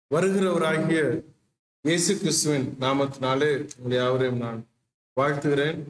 வருகிறவராகிய இயேசு கிறிஸ்துவின் நாமத்தினாலே உங்களை யாவரையும் நான் வாழ்த்துகிறேன்.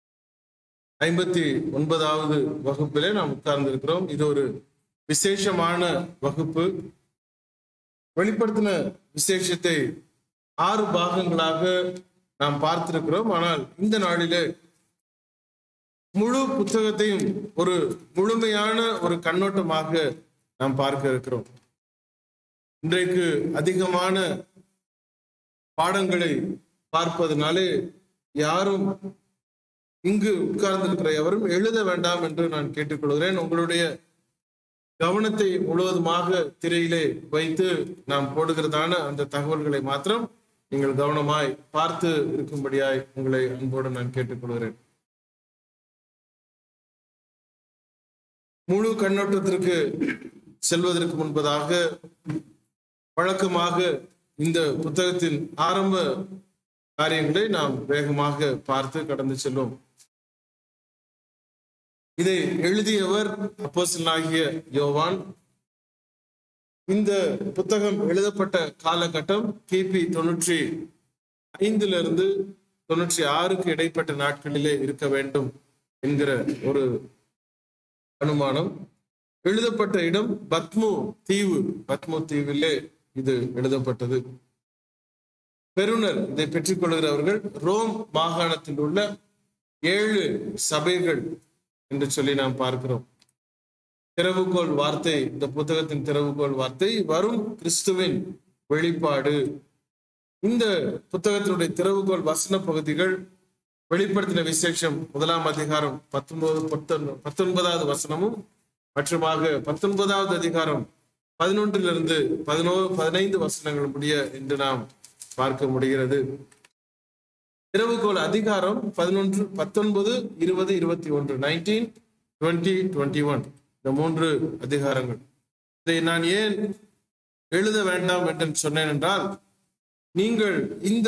59வது வகுப்பிலே நாம் உட்கார்ந்திருக்கிறோம். இது ஒரு விசேஷமான வகுப்பு. வெளிப்படுத்தின விசேஷத்தை 6 பாகங்களாக நாம் பார்த்திருக்கிறோம். ஆனால் இந்த நாளிலே முழு புத்தகத்தையும் ஒரு முழுமையான ஒரு கண்ணோட்டமாக நாம் பார்க்க இருக்கிறோம். இன்றைக்கு அதிகமான பாடங்களை பார்ப்பதனாலே யாரும் இங்கு உட்கார்ந்திருக்கிற எவரும் எழுத வேண்டாம் என்று நான் கேட்டுக்கொள்கிறேன். உங்களுடைய கவனத்தை முழுவதுமாக திரையிலே வைத்து நாம் போடுகிறதான அந்த தகவல்களை மாத்திரம் நீங்கள் கவனமாய் பார்த்து இருக்கும்படியாய் உங்களை அன்போடு நான் கேட்டுக்கொள்கிறேன். முழு கண்ணோட்டத்திற்கு செல்வதற்கு முன்பதாக வழக்கமாக இந்த புத்தகத்தின் ஆரம்ப காரியங்களை நாம் வேகமாக பார்த்து கடந்து செல்வோம். இதை எழுதியவர் அப்போஸ்தலனாகிய யோவான். இந்த புத்தகம் எழுதப்பட்ட காலகட்டம் கிபி 95 96 இடைப்பட்ட நாட்களிலே இருக்க வேண்டும் என்கிற ஒரு அனுமானம். எழுதப்பட்ட இடம் பத்மு தீவிலே இது எழுதப்பட்டது. பெறுநர் இதை பெற்றுக்கொள்கிறவர்கள் ரோம் மாகாணத்தில் உள்ள 7 சபைகள் என்று சொல்லி நாம் பார்க்கிறோம். திறவுகோல் வார்த்தை, இந்த புத்தகத்தின் திறவுகோல் வார்த்தை வரும் கிறிஸ்துவின் வெளிப்பாடு. இந்த புத்தகத்தினுடைய திறவுகோல் வசன பகுதிகள் வெளிப்படுத்தின விசேஷம் 1ஆம் அதிகாரம் 19வது வசனமும் மற்றுமாக 19வது அதிகாரம் 11 15 வசனங்கள் முடிய என்று நாம் பார்க்க முடிகிறது. திறவுகோல் அதிகாரம் 11, 19, 20, 21 19, 20, 21 இந்த 3 அதிகாரங்கள். இதை நான் ஏன் எழுத வேண்டாம் என்று சொன்னேன் என்றால், நீங்கள் இந்த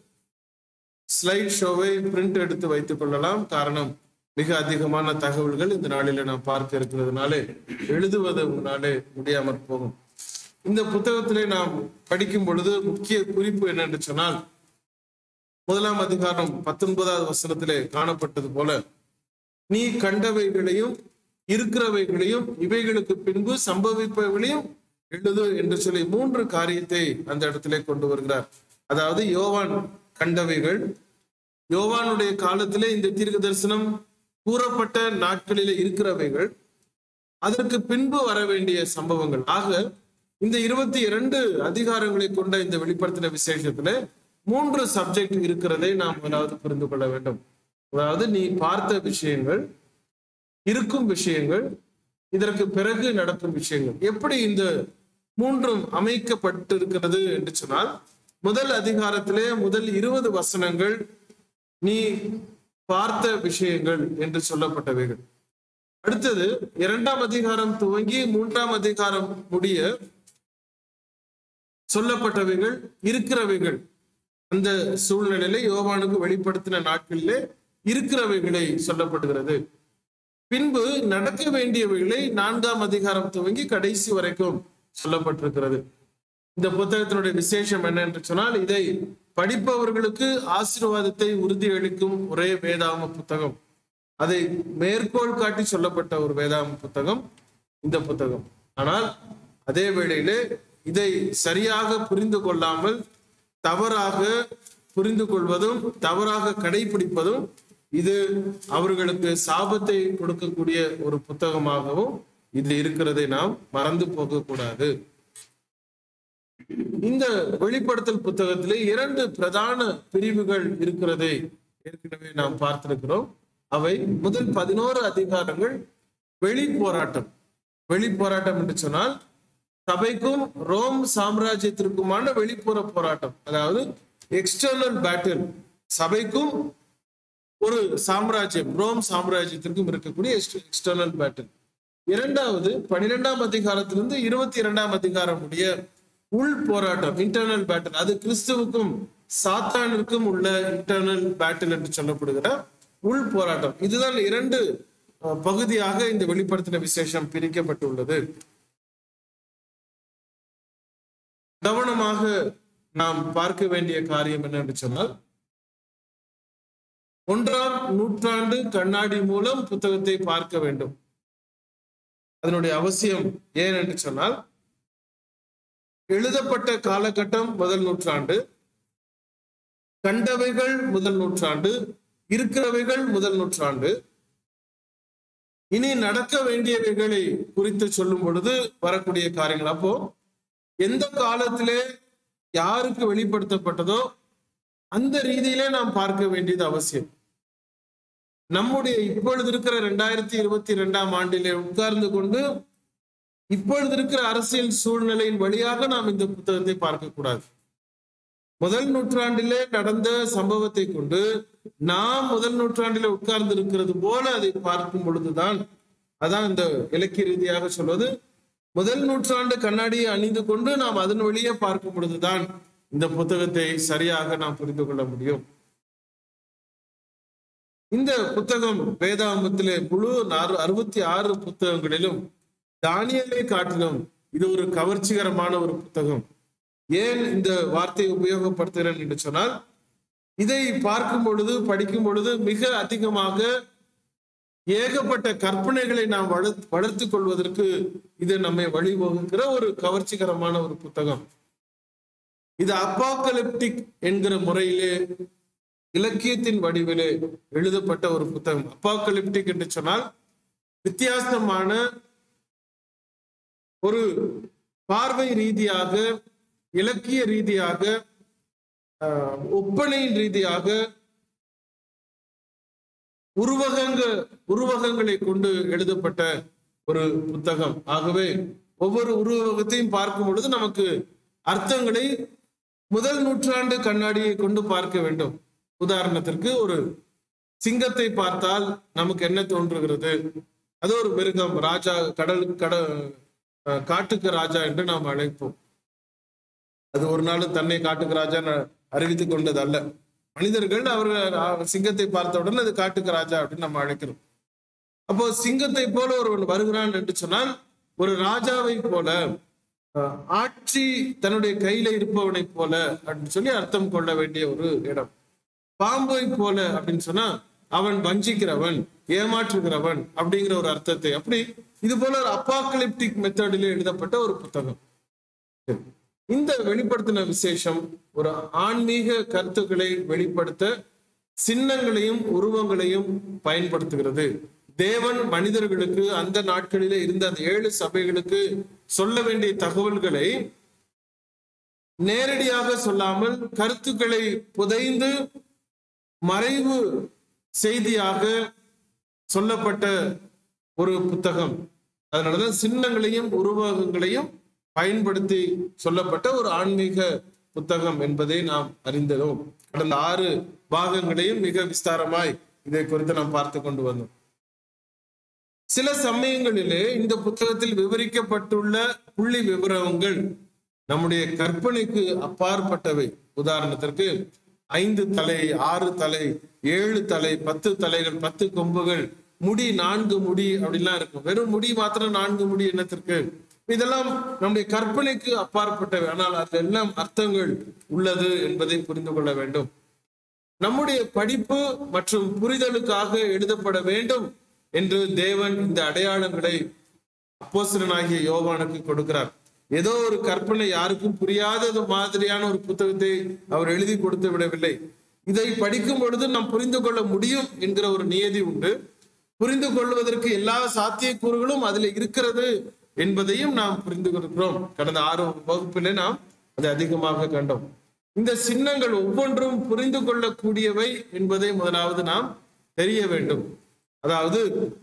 ஸ்லைட் ஷோவை பிரிண்ட் எடுத்து வைத்துக் கொள்ளலாம். காரணம், மிக அதிகமான தகவல்கள் இந்த நாளில நாம் பார்க்க இருக்கிறதுனாலே எழுதுவது முன்னாலே முடியாமற் போகும். இந்த புத்தகத்திலே நாம் படிக்கும் பொழுது முக்கிய குறிப்பு என்னென்று சொன்னால், 1ஆம் அதிகாரம் 19வது வசனத்திலே காணப்பட்டது போல, நீ கண்டவைகளையும் இருக்கிறவைகளையும் இவைகளுக்கு பின்பு சம்பவிப்பவைகளையும் எழுது என்று சொல்லி 3 காரியத்தை அந்த இடத்திலே கொண்டு வருகிறார். அதாவது யோவான் கண்டவைகள், யோவானுடைய காலத்திலே இந்த தீர்க்க தரிசனம் கூறப்பட்ட நாட்களிலே இருக்கிறவைகள், அதற்கு பின்பு வர வேண்டிய சம்பவங்கள். ஆக இந்த 22 அதிகாரங்களை கொண்ட இந்த வெளிப்படுத்தின விசேஷத்துல 3 சப்ஜெக்ட் இருக்கிறதை நாம் முதலாவது புரிந்து கொள்ள வேண்டும். அதாவது நீ பார்த்த விஷயங்கள், இருக்கும் விஷயங்கள், இதற்கு பிறகு நடக்கும் விஷயங்கள். எப்படி இந்த 3ம் அமைக்கப்பட்டிருக்கிறது என்று சொன்னால், முதல் அதிகாரத்திலே முதல் 20 வசனங்கள் நீ பார்த்த விஷயங்கள் என்று சொல்லப்பட்டவைகள். அடுத்தது 2ஆம் அதிகாரம் துவங்கி 3ஆம் அதிகாரம் முடிய சொல்லப்பட்டவைகள் இருக்கிறவைகள். அந்த சூழ்நிலையில யோவானுக்கு வெளிப்படுத்தின நாட்களிலே இருக்கிறவைகளை சொல்லப்படுகிறது. பின்பு நடக்க வேண்டியவைகளை 4ஆம் அதிகாரம் துவங்கி கடைசி வரைக்கும் சொல்லப்பட்டிருக்கிறது. இந்த புத்தகத்தினுடைய விசேஷம் என்ன என்று சொன்னால், இதை படிப்பவர்களுக்கு ஆசீர்வாதத்தை உறுதி அளிக்கும் ஒரே வேதாம புத்தகம். அதை மேற்கோள் காட்டி சொல்லப்பட்ட ஒரு வேதாம புத்தகம் இந்த புத்தகம். ஆனால் அதே வேளையிலே இதை சரியாக புரிந்து கொள்ளாமல் தவறாக புரிந்து கொள்வதும் தவறாக கடைபிடிப்பதும் இது அவர்களுக்கு சாபத்தை கொடுக்கக்கூடிய ஒரு புத்தகமாகவும் இது இருக்கிறதை நாம் மறந்து போகக்கூடாது. இந்த வெளிப்படுத்தல் புத்தகத்திலே 2 பிரதான பிரிவுகள் இருக்கிறதை ஏற்கனவே நாம் பார்த்திருக்கிறோம். அவை முதல் 11 அதிகாரங்கள் வெளி போராட்டம் என்று சொன்னால், சபைக்கும் ரோம் சாம்ராஜ்யத்திற்குமான வெளிப்புற போராட்டம். அதாவது எக்ஸ்டர்னல் பேட்டில், சபைக்கும் ஒரு சாம்ராஜ்யம் ரோம் சாம்ராஜ்யத்திற்கும் இருக்கக்கூடிய எக்ஸ்டர்னல் பேட்டில். 2வது 12ஆம் அதிகாரத்திலிருந்து 22ஆம் அதிகாரம் உடைய உள் போராட்டம், இன்டர்னல் பேட்டில். அது கிறிஸ்துவுக்கும் சாத்தானிற்கும் உள்ள இன்டர்னல் பேட்டில் என்று சொல்லப்படுகிற உள் போராட்டம். இதுதான் 2 பகுதியாக இந்த வெளிப்படுத்தின விசேஷம் பிரிக்கப்பட்டுள்ளது. கவனமாக நாம் பார்க்க வேண்டிய காரியம் என்னன்னு சொன்னால், 1ஆம் நூற்றாண்டு கண்ணாடி மூலம் புத்தகத்தை பார்க்க வேண்டும். அதனுடைய அவசியம் ஏன் என்று சொன்னால், எழுதப்பட்ட காலகட்டம் முதல் நூற்றாண்டு, கண்டவைகள் முதல் நூற்றாண்டு, இருக்கிறவைகள் முதல் நூற்றாண்டு, இனி நடக்க வேண்டியவைகளை குறித்து சொல்லும் பொழுது வரக்கூடிய காரியங்கள். அப்போ எந்த காலத்திலே யாருக்கு வெளிப்படுத்தப்பட்டதோ அந்த ரீதியிலே நாம் பார்க்க வேண்டியது அவசியம். நம்முடைய இப்பொழுது இருக்கிற 2022ஆம் ஆண்டிலே உட்கார்ந்து கொண்டு இப்பொழுது இருக்கிற அரசியல் சூழ்நிலையின் வழியாக நாம் இந்த புத்தகத்தை பார்க்க கூடாது. முதல் நூற்றாண்டிலே நடந்த சம்பவத்தை கொண்டு நாம் முதல் நூற்றாண்டிலே உட்கார்ந்து இருக்கிறது போல அதை பார்க்கும் பொழுதுதான், அதான் இந்த இலக்கிய ரீதியாக சொல்வது, முதல் நூற்றாண்டு கண்ணாடியை அணிந்து கொண்டு நாம் அதன் வழியே பார்க்கும் பொழுதுதான் இந்த புத்தகத்தை சரியாக நாம் புரிந்து கொள்ள முடியும். இந்த புத்தகம் வேதாகமத்திலே முழு 66 புத்தகங்களிலும் தானியேலை காட்டிலும் இது ஒரு கவர்ச்சிகரமான ஒரு புத்தகம். ஏன் இந்த வார்த்தையை உபயோகப்படுத்துகிறேன் என்று சொன்னால், இதை பார்க்கும் பொழுது படிக்கும் பொழுது மிக அதிகமாக ஏகப்பட்ட கற்பனைகளை நாம் வளர்த்து கொள்வதற்கு இது நம்மை வழிவகுக்கிற ஒரு கவர்ச்சிகரமான ஒரு புத்தகம். இது அப்பாக்கலிப்டிக் என்கிற முறையிலே இலக்கியத்தின் வடிவிலே எழுதப்பட்ட ஒரு புத்தகம். அப்பாக்கலிப்டிக் என்று சொன்னால் வித்தியாசமான ஒரு பார்வை ரீதியாக, இலக்கிய ரீதியாக, ஒப்பனையின் ரீதியாக உருவகங்களை கொண்டு எழுதப்பட்ட ஒரு புத்தகம். ஆகவே ஒவ்வொரு உருவகத்தையும் பார்க்கும் பொழுது நமக்கு அர்த்தங்களை முதல் நூற்றாண்டு கண்ணாடியை கொண்டு பார்க்க வேண்டும். உதாரணத்திற்கு, ஒரு சிங்கத்தை பார்த்தால் நமக்கு என்ன தோன்றுகிறது? அது ஒரு மிருகம், ராஜா, காட்டுக்கு ராஜா என்று நாம் அழைப்போம். அது ஒரு நாள் தன்னை காட்டுக்கு ராஜா அறிவித்துக் கொண்டது அல்ல. மனிதர்கள் அவர்கள் சிங்கத்தை பார்த்தவுடன் அது காட்டுக்கு ராஜா அப்படின்னு நம்ம அழைக்கிறோம். அப்போ சிங்கத்தை போல ஒருவன் வருகிறான் என்று சொன்னால் ஒரு ராஜாவை போல, ஆட்சி தன்னுடைய கையில இருப்பவனை போல அப்படின்னு சொல்லி அர்த்தம் கொள்ள வேண்டிய ஒரு இடம். பாம்பை போல அப்படின்னு சொன்னா அவன் வஞ்சிக்கிறவன், ஏமாற்றுகிறவன் அப்படிங்கிற ஒரு அர்த்தத்தை, அப்படி இது போல ஒரு அப்பாக்கலிப்டிக் மெத்தடிலே எழுதப்பட்ட ஒரு புத்தகம். இந்த வெளிப்படுத்தின விசேஷம் ஒரு ஆன்மீக கருத்துக்களை வெளிப்படுத்த சின்னங்களையும் உருவங்களையும் பயன்படுத்துகிறது. தேவன் மனிதர்களுக்கு அந்த நாட்களிலே இருந்த அந்த 7 சபைகளுக்கு சொல்ல வேண்டிய தகவல்களை நேரடியாக சொல்லாமல் கருத்துக்களை புதைந்து மறைவு செய்தியாக சொல்லப்பட்ட ஒரு புத்தகம். அதனாலதான் சின்னங்களையும் உருவகங்களையும் பயன்படுத்தி சொல்லப்பட்ட ஒரு ஆன்மீக புத்தகம் என்பதை நாம் அறிந்தோம். கடந்த 6 பாகங்களையும் மிக விஸ்தாரமாய் இதை குறித்து நாம் பார்த்து கொண்டு வந்தோம். சில சமயங்களிலே இந்த புத்தகத்தில் விவரிக்கப்பட்டுள்ள புள்ளி விவரங்கள் நம்முடைய கற்பனைக்கு அப்பாற்பட்டவை. உதாரணத்திற்கு 5 தலை, 6 தலை, 7 தலை, 10 தலைகள், 10 கொம்புகள், முடி 4 முடி அப்படிலாம் இருக்கும். வெறும் முடி மாத்திரம் 4 முடி என்னத்திற்கு? இதெல்லாம் நம்முடைய கற்பனைக்கு அப்பாற்பட்டவை. ஆனால் அதெல்லாம் அர்த்தங்கள் உள்ளது என்பதை புரிந்து கொள்ள வேண்டும். நம்முடைய படிப்பு மற்றும் புரிதலுக்காக எழுதப்பட வேண்டும் என்று தேவன் இந்த அடையாளங்களை அப்போஸ்தலனாகிய யோவானுக்கு கொடுக்கிறார். ஏதோ ஒரு கற்பனை, யாருக்கும் புரியாதது மாதிரியான ஒரு புத்தகத்தை அவர் எழுதி கொடுத்து விடவில்லை. இதை படிக்கும் பொழுது நாம் புரிந்து கொள்ள முடியும் என்கிற ஒரு நியதி உண்டு. புரிந்து கொள்வதற்கு எல்லா சாத்தியக்கூறுகளும் அதுல இருக்கிறது என்பதையும் நாம் புரிந்து கொள்கிறோம். கடந்த 6 வகுப்பிலே நாம் அதை அதிகமாக கண்டோம். இந்த சின்னங்கள் ஒவ்வொன்றும் புரிந்து கொள்ளக்கூடியவை என்பதை முதலாவது நாம் தெரிய வேண்டும். அதாவது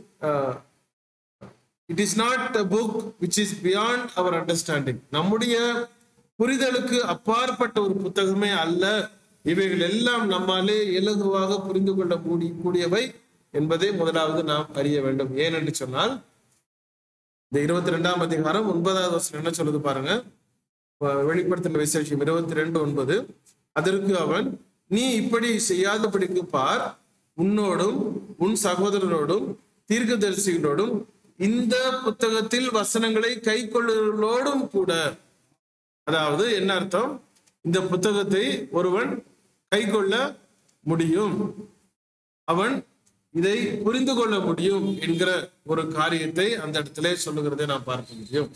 it is not a book which is beyond our understanding. நம்முடைய புரிதலுக்கு அப்பாற்பட்ட ஒரு புத்தகமே அல்ல. இவைகள் எல்லாம் நம்மாலே இலகுவாக புரிந்து கொள்ள கூடியவை என்பதை முதலாவது நாம் அறிய வேண்டும். ஏனென்று சொன்னால், இந்த 22ஆம் அதிகாரம் 9வது வசனம் என்ன சொல்லுது பாருங்க. வெளிப்படுத்தின விசேஷம் 22:9. அதற்கு அவன், நீ இப்படி செய்யாதபடிக்கு பார், உன்னோடும் உன் சகோதரரோடும் தீர்க்கதரிசிகளோடும் இந்த புத்தகத்தில் வசனங்களை கை கொள்ளுகளோடும் கூட. அதாவது என்ன அர்த்தம்? இந்த புத்தகத்தை ஒருவன் கை கொள்ள முடியும், அவன் இதை புரிந்து கொள்ள முடியும் என்கிற ஒரு காரியத்தை அந்த இடத்துல சொல்லுகிறதை நாம் பார்க்க முடியும்.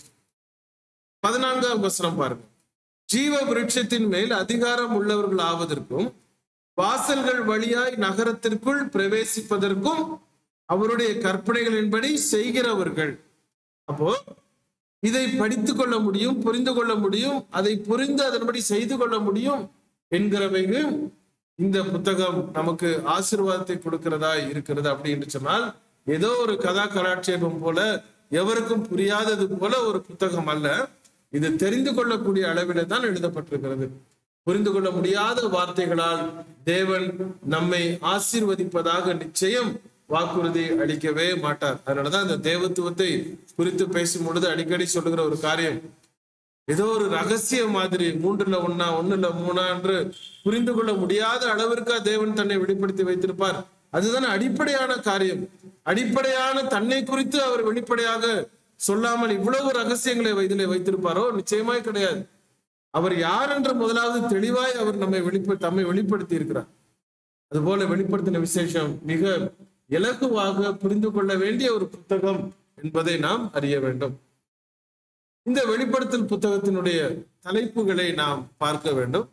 14ஆம் வசனம் பாருங்க. ஜீவ விருட்சத்தின் மேல் அதிகாரம் உள்ளவர்கள் ஆவதற்கும் வாசல்கள் வழியாய் நகரத்திற்குள் பிரவேசிப்பதற்கும் அவருடைய கற்பனைகளின்படி செய்கிறவர்கள். அப்போ இதை படித்துக் கொள்ள முடியும், புரிந்து கொள்ள முடியும், அதை புரிந்து அதன்படி செய்து கொள்ள முடியும் என்கிறவைகள் இந்த புத்தகம் நமக்கு ஆசீர்வாதத்தை கொடுக்கிறதா இருக்கிறது. அப்படி என்று சொன்னால் ஏதோ ஒரு கதா கலாட்சேபம் போல, எவருக்கும் புரியாதது போல ஒரு புத்தகம் அல்ல. இது தெரிந்து கொள்ளக்கூடிய அளவில தான் எழுதப்பட்டிருக்கிறது. புரிந்து கொள்ள முடியாத வார்த்தைகளால் தேவன் நம்மை ஆசீர்வதிப்பதாக நிச்சயம் வாக்குறுதி அளிக்கவே மாட்டார். அதனாலதான் இந்த தேவத்துவத்தை குறித்து பேசும் பொழுது அடிக்கடி சொல்லுகிற ஒரு காரியம், ஏதோ ஒரு ரகசிய மாதிரி 3ல் 1 1ல் 3 என்று புரிந்து கொள்ள முடியாத அளவிற்கு தேவன் தன்னை வெளிப்படுத்தி வைத்திருப்பார். அதுதான் அடிப்படையான காரியம். அடிப்படையான தன்னை குறித்து அவர் வெளிப்படையாக சொல்லாமல் இவ்வளவு ரகசியங்களை இதிலே வைத்திருப்பாரோ? நிச்சயமாய் கிடையாது. அவர் யார் என்று முதலாவது தெளிவாய் அவர் தம்மை வெளிப்படுத்தி இருக்கிறார். அதுபோல வெளிப்படுத்தின விசேஷம் மிக இலகுவாக புரிந்து கொள்ள வேண்டிய ஒரு புத்தகம் என்பதை நாம் அறிய வேண்டும். இந்த வெளிப்படுத்தல் புத்தகத்தினுடைய தலைப்புகளை நாம் பார்க்க வேண்டும்.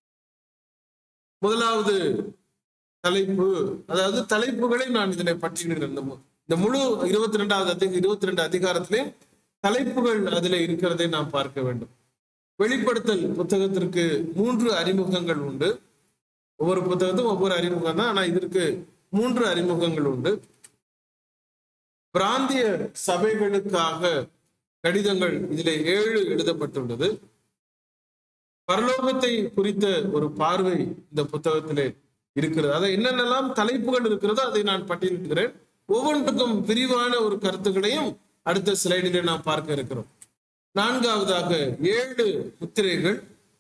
முதலாவது தலைப்பு, அதாவது தலைப்புகளை நான் இதனை பற்றியிருக்கிறேன். இந்த முழு 22 அதிகாரத்திலே தலைப்புகள் அதில் இருக்கிறதை நாம் பார்க்க வேண்டும். வெளிப்படுத்தல் புத்தகத்திற்கு 3 அறிமுகங்கள் உண்டு. ஒவ்வொரு புத்தகத்தும் ஒவ்வொரு அறிமுகம் தான், ஆனா இதற்கு 3 அறிமுகங்கள் உண்டு. பிராந்திய சபைகளுக்காக கடிதங்கள் இதிலே 7 எழுதப்பட்டுள்ளது. பரலோகத்தை குறித்த ஒரு பார்வை இந்த புத்தகத்திலே இருக்கிறது. அதை என்னென்னலாம் தலைப்புகள் இருக்கிறதோ அதை நான் பட்டியலிடுகிறேன். ஒவ்வொன்றுக்கும் விரிவான ஒரு கருத்துக்களையும் அடுத்த ஸ்லைடிலே நாம் பார்க்க இருக்கிறோம். 4ஆவதாக 7 முத்திரைகள்,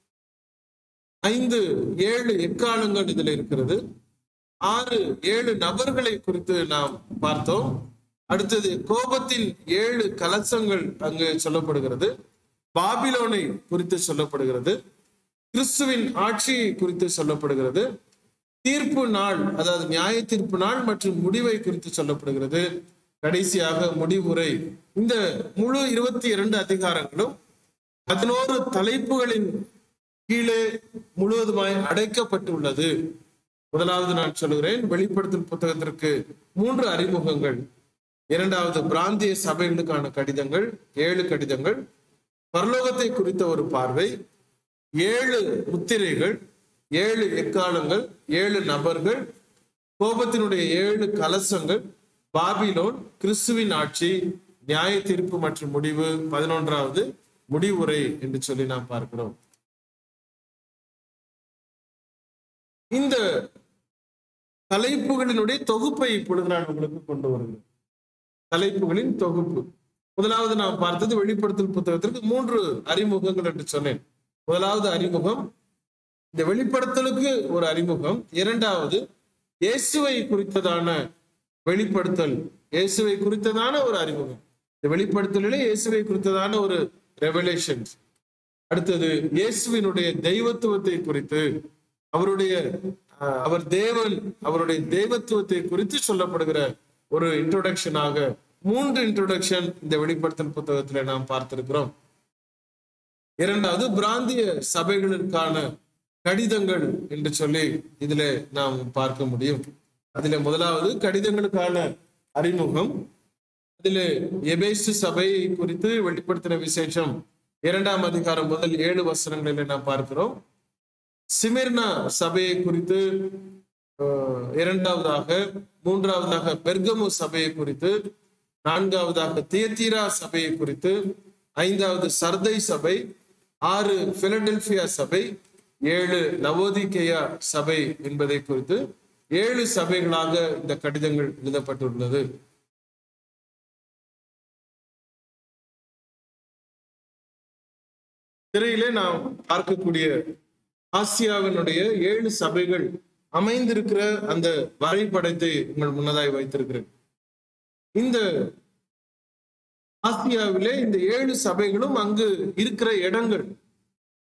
7 எக்காலங்கள் இதில் இருக்கிறது. 7 நபர்களை குறித்து நாம் பார்த்தோம். அடுத்தது கோபத்தில் 7 கலசங்கள் அங்கு சொல்லப்படுகிறது. பாபிலோனை குறித்து சொல்லப்படுகிறது. கிறிஸ்துவின் ஆட்சியை குறித்து சொல்லப்படுகிறது. தீர்ப்பு நாள், அதாவது நியாய தீர்ப்பு நாள் மற்றும் முடிவை குறித்து சொல்லப்படுகிறது. கடைசியாக முடிவுரை. இந்த முழு 22 அதிகாரங்களும் 11 தலைப்புகளின் கீழே முழுவதுமாய் அடைக்கப்பட்டுள்ளது. முதலாவது நான் சொல்லுகிறேன், வெளிப்படுத்தல் புத்தகத்திற்கு 3 அறிமுகங்கள். 2வது பிராந்திய சபைகளுக்கான கடிதங்கள், 7 கடிதங்கள். பரலோகத்தை குறித்த ஒரு பார்வை, 7 முத்திரைகள், 7 எக்காலங்கள், 7 நபர்கள், கோபத்தினுடைய 7 கலசங்கள், பாபிலோன், கிறிஸ்துவின் ஆட்சி, நியாய தீர்ப்பு மற்றும் முடிவு, 11வது முடிவுரை என்று சொல்லி நாம் பார்க்கிறோம். இந்த தலைப்புகளினுடைய தொகுப்பை இப்பொழுது நான் உங்களுக்கு கொண்டு வருகிறேன். தலைப்புகளின் தொகுப்பு. முதலாவது நாம் பார்த்தது வெளிப்படுத்தல் புத்தகத்திற்கு 3 அறிமுகங்கள் என்று சொன்னேன். முதலாவது அறிமுகம், இந்த வெளிப்படுத்தலுக்கு ஒரு அறிமுகம். 2வது இயேசுவை குறித்ததான வெளிப்படுத்தல், இயேசுவை குறித்ததான ஒரு அறிமுகம். இந்த வெளிப்படுத்தலிலே இயேசுவை குறித்ததான ஒரு ரெவலேஷன். அடுத்தது இயேசுவினுடைய தெய்வத்துவத்தை குறித்து, அவர் தேவன், அவருடைய தெய்வத்துவத்தை குறித்து சொல்லப்படுகிற ஒரு இன்ட்ரோடக்ஷனாக 3 இன்ட்ரோடக்ஷன் இந்த வெளிப்படுத்தல் புத்தகத்திலே நாம் பார்த்திருக்கிறோம். 2வது பிராந்திய சபைகளுக்கான கடிதங்கள் என்று சொல்லி இதிலே நாம் பார்க்க முடியும். அதிலே முதலாவது கடிதங்களுக்கான அறிமுகம். அதிலே எபேசு சபையை குறித்து வெளிப்படுத்தின விசேஷம் 2ஆம் அதிகாரம் முதல் 7 வசனங்களிலே நாம் பார்க்கிறோம். சிமிர்னா சபையை குறித்து 2வதாக, 3வதாக பெர்கமு சபையை குறித்து, 4வதாக தியத்தீரா சபையை குறித்து, 5வது சர்தை சபை, 6 பிலடெல்பியா சபை, 7 லவோதிகேயா சபை என்பதை குறித்து 7 சபைகளாக இந்த கடிதங்கள் எழுதப்பட்டுள்ளது. திரையிலே நாம் பார்க்கக்கூடிய ஆசியாவினுடைய 7 சபைகள் அமைந்திருக்கிற அந்த வரைபடத்தை உங்கள் முன்னதாய் வைத்திருக்கிறேன். இந்த ஆசியாவிலே இந்த 7 சபைகளும் அங்கு இருக்கிற இடங்கள்,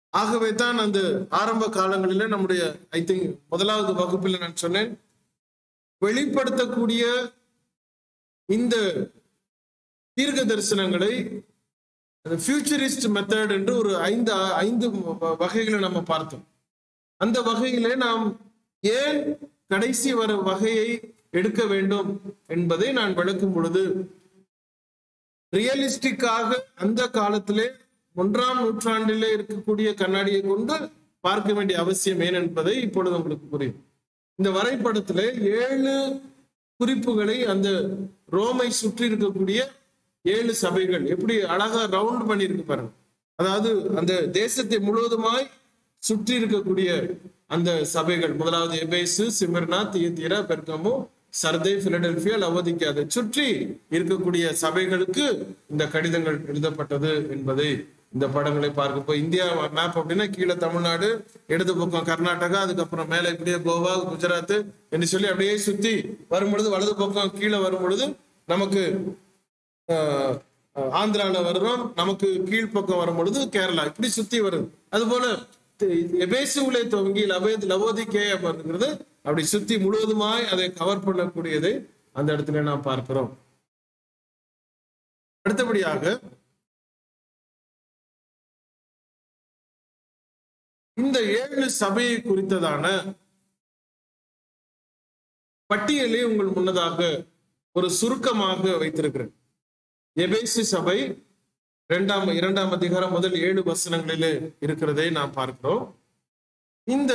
ஆகவே தான் அந்த ஆரம்ப காலங்களில நம்முடைய ஐ திங்க் முதலாவது வகுப்பில் நான் சொன்னேன், வெளிப்படுத்தக்கூடிய இந்த தீர்க்க தரிசனங்களை ஃபியூச்சரிஸ்ட் மெத்தட் என்று ஒரு ஐந்து வகைகளை நம்ம பார்த்தோம். அந்த வகையிலே நாம் ஏன் கடைசி வர வகையை எடுக்க வேண்டும் என்பதை நான் விளக்கும் பொழுது, ரியலிஸ்டிக்காக அந்த காலத்திலே 1ஆம் நூற்றாண்டிலே இருக்கக்கூடிய கண்ணாடியை கொண்டு பார்க்க வேண்டிய அவசியம் ஏன் என்பதை இப்பொழுது உங்களுக்கு புரியும். இந்த வரைபடத்திலே 7 குறிப்புகளை அந்த ரோமை சுற்றி இருக்கக்கூடிய 7 சபைகள் எப்படி அழகா ரவுண்ட் பண்ணியிருக்கு பாருங்க. அதாவது அந்த தேசத்தை முழுவதுமாய் சுற்றி இருக்கக்கூடிய அந்த சபைகள், முதலாவது எபேசு, சிமிர்னா, தியத்தீரா, பெர்கமு, சர்தை, பிலடெல்பியா, லவோதிக்கா, அதை சுற்றி இருக்கக்கூடிய சபைகளுக்கு இந்த கடிதங்கள் எழுதப்பட்டது என்பதை இந்த படங்களை பார்க்க. இப்போ இந்தியா மேப் அப்படின்னா கீழே தமிழ்நாடு, இடது பக்கம் கர்நாடகா, அதுக்கப்புறம் மேலே இப்படியே கோவா, குஜராத் என்று சொல்லி அப்படியே சுத்தி வரும் பொழுது, வலது பக்கம் கீழே வரும் பொழுது நமக்கு ஆந்திரால வருறோம், நமக்கு கீழ்ப்பக்கம் வரும் பொழுது கேரளா, இப்படி சுத்தி வருது. அது போல எபேசுவிலே துவங்கி லவோதிக்கேயா வருகிறது, அப்படி சுத்தி முழுவதுமாய் அதை கவர் பண்ணக்கூடியதை அந்த இடத்துல நாம் பார்க்கிறோம். அடுத்தபடியாக இந்த 7 சபையை குறித்ததான பட்டியலை உங்கள் முன்னதாக ஒரு சுருக்கமாக வைத்திருக்கிறேன். எபேசு சபை 2ஆம் அதிகாரம் முதல் 7 வசனங்களிலே இருக்கிறதை நாம் பார்க்கிறோம். இந்த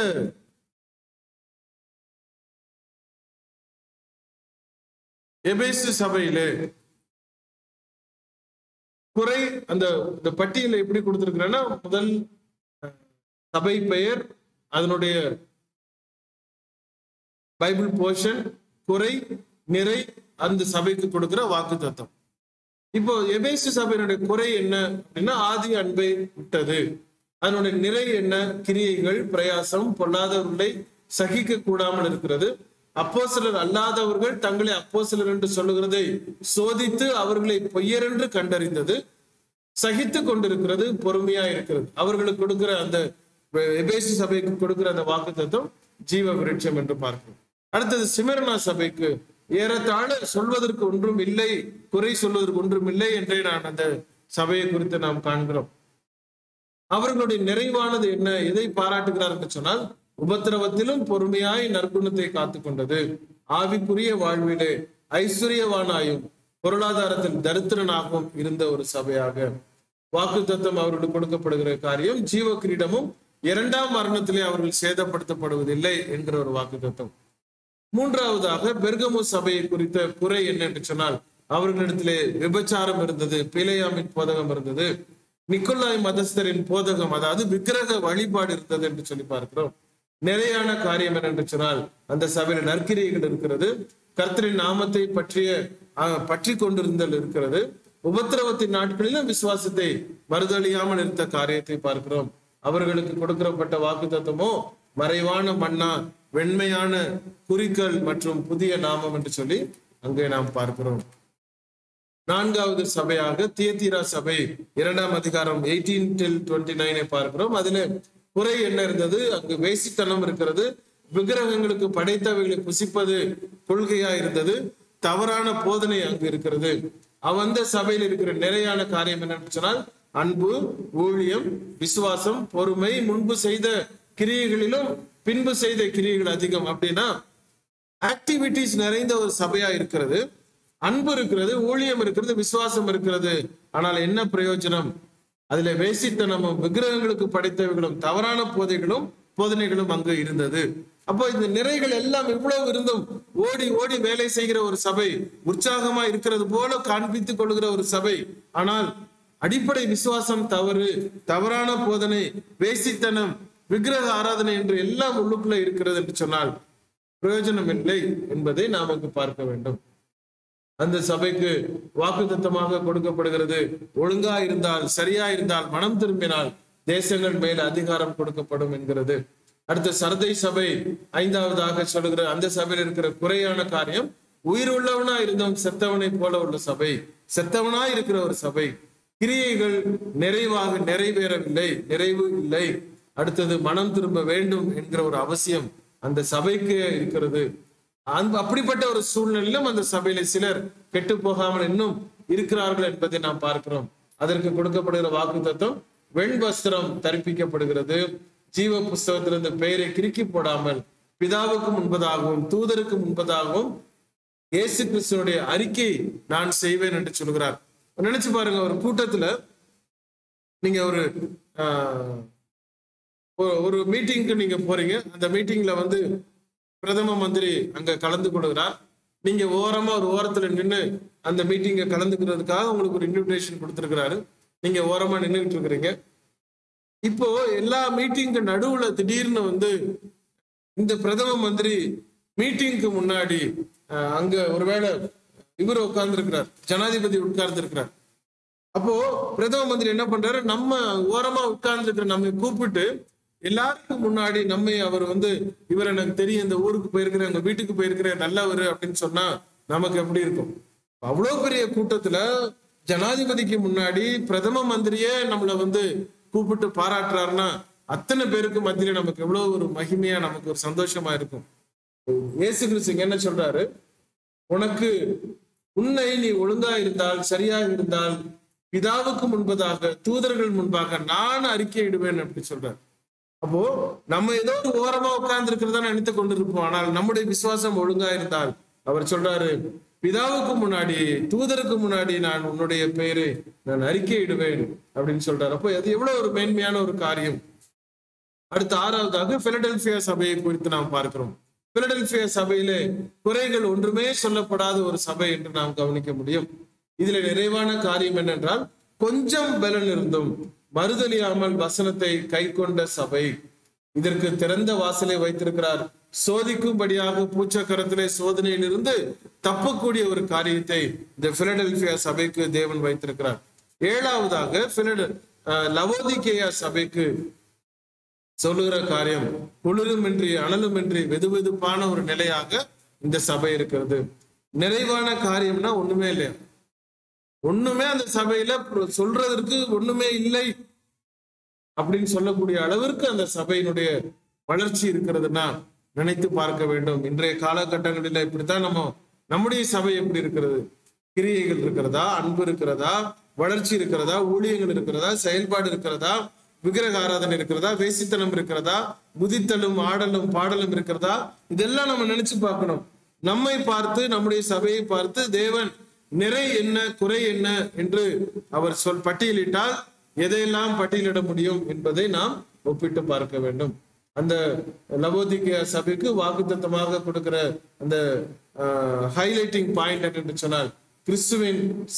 எபேசு சபையிலே குறை அந்த பட்டியலை எப்படி கொடுத்திருக்கிறேன்னா, முதல் சபை பெயர், அதனுடைய பைபிள் போர்ஷன், குறை, நிறை, அந்த சபைக்கு கொடுக்கிற வாக்கு தத்தம். இப்போ எபேசு சபையினுடைய குறை என்ன அப்படின்னா, ஆதி அன்பை விட்டது. அதனுடைய நிறை என்ன? கிரியைகள், பிரயாசம், பொல்லாதவர்களை சகிக்க கூடாமல் இருக்கிறது. அப்போஸ்தலர் அல்லாதவர்கள் தங்களை அப்போஸ்தலர் என்று சொல்லுகிறதை சோதித்து அவர்களை பொய்யர் என்று கண்டறிந்தது. சகித்து கொண்டிருக்கிறது, பொறுமையா இருக்கிறது. அவர்களுக்கு கொடுக்கிற அந்த எபேசு சபைக்கு கொடுக்கிற அந்த வாக்கு தத்துவம் ஜீவ விருட்சம் என்று பார்க்கிறோம். அடுத்தது சிமிர்னா சபைக்கு ஏறத்தாழ சொல்வதற்கு ஒன்றும் இல்லை, குறை சொல்வதற்கு ஒன்றும் இல்லை என்றே நான் அந்த சபையை குறித்து நாம் காண்கிறோம். அவர்களுடைய நிறைவானது என்ன? எதை பாராட்டுகிறார் என்று சொன்னால், உபத்திரவத்திலும் பொறுமையாய் நற்குணத்தை காத்து கொண்டது. ஆவிக்குரிய வாழ்விலே ஐஸ்வர்யவானாயும் பொருளாதாரத்தில் தரித்திரனாகவும் இருந்த ஒரு சபையாக. வாக்கு தத்துவம் அவர்களுக்கு கொடுக்கப்படுகிற காரியம், ஜீவ கிரீடமும் 2ஆம் மரணத்திலே அவர்கள் சேதப்படுத்தப்படுவதில்லை என்கிற ஒரு வாக்கு தத்துவம். 3ஆவதாக பெர்கமு சபையை குறித்த குறை என்ன என்று சொன்னால், அவர்களிடத்திலே விபச்சாரம் இருந்தது, பிலேயாமின் போதகம் இருந்தது, நிக்கோலாய் மதஸ்தரின் போதகம், அதாவது விக்கிரக வழிபாடு இருந்தது என்று சொல்லி பார்க்கிறோம். நிறையான காரியம் என்று சொன்னால், அந்த சபையில் நற்கிரியைகள் இருக்கிறது, கர்த்தரின் நாமத்தை பற்றி கொண்டிருந்தல் இருக்கிறது, உபத்திரவத்தின் நாட்களிலும் விசுவாசத்தை மறுதளியாமல் இருந்த காரியத்தை பார்க்கிறோம். அவர்களுக்கு கொடுக்கப்பட்ட வாக்கு தத்துவமோ மறைவான மன்னா, வெண்மையான குறிக்கல் மற்றும் புதிய நாமம் என்று சொல்லி அங்கே நாம் பார்க்கிறோம். 4ஆவது சபையாக தியத்தீரா சபை 2ஆம் அதிகாரம் 18-29 பார்க்கிறோம். அதுல குறை என்ன இருந்தது? அங்கு வேசித்தனம் இருக்கிறது, விக்கிரகங்களுக்கு படைத்தவைகளை புசிப்பது கொள்கையா இருந்தது, தவறான போதனை அங்கு இருக்கிறது. அந்த சபையில் இருக்கிற நிறையான காரியம் என்னன்னு சொன்னால், அன்பு, ஊழியம், விசுவாசம், பொறுமை, முன்பு செய்த கிரியைகளிலும் பின்பு செய்த கிரியைகள் அதிகம். அப்படின்னா ஆக்டிவிட்டிஸ் நிறைந்த ஒரு சபையா இருக்கிறது, அன்பு இருக்கிறது, ஊழியம் இருக்கிறது, விசுவாசம் இருக்கிறது. ஆனால் என்ன பிரயோஜனம்? அதுல வேசித்தனமும் விக்கிரகங்களுக்கு படைத்தவைகளும் தவறான போதனைகளும் அங்கு இருந்தது. அப்போ இந்த நிறைகள் எல்லாம் இவ்வளவு இருந்தும் ஓடி ஓடி வேலை செய்கிற ஒரு சபை, உற்சாகமா இருக்கிறது போல காண்பித்துக் கொள்கிற ஒரு சபை, ஆனால் அடிப்படை விசுவாசம் தவறு, தவறான போதனை, வேசித்தனம், விக்கிரக ஆராதனை என்று எல்லாம் உள்ளுக்குள்ள இருக்கிறது என்று சொன்னால் பிரயோஜனம் இல்லை என்பதை நாம் அங்கு பார்க்க வேண்டும். அந்த சபைக்கு வாக்குத்தத்தமாக கொடுக்கப்படுகிறது, ஒழுங்கா இருந்தால், சரியா இருந்தால், மனம் திரும்பினால் தேசங்கள் மேல் அதிகாரம் கொடுக்கப்படும் என்கிறது. அடுத்த சர்தை சபை 5ஆவதாக சொல்லுகிற அந்த சபையில் இருக்கிற குறையான காரியம், உயிர் உள்ளவனா இருந்தவன் செத்தவனை போல உள்ள சபை, செத்தவனா இருக்கிற ஒரு சபை. கிரியைகள் நிறைவேறவில்லை, நிறைவு இல்லை. அடுத்தது மனம் திரும்ப வேண்டும் என்கிற ஒரு அவசியம் அந்த சபைக்கு இருக்கிறது. அப்படிப்பட்ட ஒரு சூழ்நிலையிலும் அந்த சபையில சிலர் கெட்டு போகாமல் இன்னும் இருக்கிறார்கள் என்பதை நாம் பார்க்கிறோம். அதற்கு கொடுக்கப்படுகிற வாக்குத்தத்தம் வெண் வஸ்திரம் தரிப்பிக்கப்படுகிறது. ஜீவ புஸ்தகத்திலிருந்து பெயரை கிறுக்கி போடாமல் பிதாவுக்கு முன்பதாகவும் தூதருக்கு முன்பதாகவும் இயேசு கிறிஸ்துவனுடைய அறிக்கை நான் செய்வேன் என்று சொல்கிறார். நினைச்சு பாருங்க, ஒரு கூட்டத்துல நீங்க ஒரு மீட்டிங்க்கு நீங்க போறீங்க. அந்த மீட்டிங்ல பிரதம மந்திரி அங்க கலந்து கொள்கிறார். நீங்க ஒரு ஓரத்துல நின்று அந்த மீட்டிங்கை கலந்துக்கிறதுக்காக உங்களுக்கு ஒரு இன்விடேஷன் கொடுத்திருக்கிறாரு. நீங்க ஓரமா நின்றுட்டு இருக்கிறீங்க. இப்போ எல்லா மீட்டிங்கு நடுவுல திடீர்னு இந்த பிரதம மந்திரி மீட்டிங்க்கு முன்னாடி அங்க ஒருவேளை இவர் உட்கார்ந்து இருக்கிறார், ஜனாதிபதி உட்கார்ந்து இருக்கிறார். அப்போ பிரதம மந்திரி என்ன பண்றாரு, நம்ம ஓரமா உட்கார்ந்து இருக்கிற நம்ம கூப்பிட்டு எல்லாருக்கும் முன்னாடி அவர் இவர் எனக்கு தெரியும், இந்த ஊருக்கு போயிருக்கிறேன், உங்க வீட்டுக்கு போயிருக்கிறேன், நல்லவர் அப்படின்னு சொன்னா நமக்கு எப்படி இருக்கும்? அவ்வளவு பெரிய கூட்டத்துல ஜனாதிபதிக்கு முன்னாடி பிரதம மந்திரியே நம்மளை கூப்பிட்டு பாராட்டுறாருன்னா அத்தனை பேருக்கு மத்தியில நமக்கு எவ்வளவு ஒரு மகிமையா, நமக்கு ஒரு சந்தோஷமா இருக்கும். இயேசு கிறிஸ்து என்ன சொல்றாரு, உன்னை நீ ஒழுங்கா இருந்தால், சரியாக இருந்தால், பிதாவுக்கு முன்பதாக தூதர்கள் முன்பாக நான் அறிக்கையிடுவேன் அப்படி சொல்றாரு. அப்போ நம்ம ஏதோ ஒரு ஓரமா உட்கார்ந்து இருக்கிறதா நினைத்து கொண்டிருப்போம். ஆனால் நம்முடைய விசுவாசம் ஒழுங்கா இருந்தால் அவர் சொல்றாரு, பிதாவுக்கு முன்னாடி தூதருக்கு முன்னாடி நான் உன்னுடைய பெயரை நான் அறிக்கையிடுவேன் அப்படின்னு சொல்றாரு. அப்போ அது எவ்வளவு ஒரு மேன்மையான ஒரு காரியம். அடுத்த ஆறாவதாக பிலடெல்பியா சபையை குறித்து நாம் பார்க்கிறோம். பிலடெல்பியா சபையிலே குறைகள் ஒன்றுமே சொல்லப்படாத ஒரு சபை என்று நாம் கவனிக்க முடியும். இதுல நிறைவான காரியம் என்னென்றால், கொஞ்சம் பலன் இருந்தும் மறுதலியாமல் வசனத்தை கை கொண்ட சபை. இதற்கு திறந்த வாசலை வைத்திருக்கிறார். சோதிக்கும்படியாக பூச்சக்கரத்திலே சோதனையில் இருந்து தப்பக்கூடிய ஒரு காரியத்தை இந்த பிலடெல்பியா சபைக்கு தேவன் வைத்திருக்கிறார். ஏழாவதாக லவோதிகேயா சபைக்கு சொல்லுகிற காரியம், குளிருமின்றி அனலுமின்றி வெதுவெதுப்பான ஒரு நிலையாக இந்த சபை இருக்கிறது. நிறைவான காரியம்னா ஒண்ணுமே இல்லையா, ஒண்ணுமே அந்த சபையில சொல்றதற்கு ஒண்ணுமே இல்லை அப்படின்னு சொல்லக்கூடிய அளவிற்கு அந்த சபையினுடைய வளர்ச்சி இருக்கிறதுனா நினைத்து பார்க்க வேண்டும். இன்றைய காலகட்டங்களில இப்படித்தான் நம்முடைய சபை எப்படி இருக்கிறது? கிரியைகள் இருக்கிறதா, அன்பு இருக்கிறதா, வளர்ச்சி இருக்கிறதா, ஊழியங்கள் இருக்கிறதா, செயல்பாடு இருக்கிறதா, விக்கிரக ஆராதனை இருக்கிறதா, வேசித்தனம் இருக்கிறதா, குதித்தலும் ஆடலும் பாடலும் இருக்கிறதா? இதெல்லாம் நம்ம நினைச்சு பார்க்கணும். நம்மை பார்த்து, நம்முடைய சபையை பார்த்து தேவன் நிறை என்ன, குறை என்ன என்று அவர் பட்டியலிட்டால் எதையெல்லாம் பட்டியலிட முடியும் என்பதை நாம் ஒப்பிட்டு பார்க்க வேண்டும். அந்த லவோதிகேயா சபைக்கு வாக்குத்தத்தமாக கொடுக்கிற அந்த ஹைலைட்டிங் பாயிண்ட் என்று சொன்னால், கிறிஸ்துவின்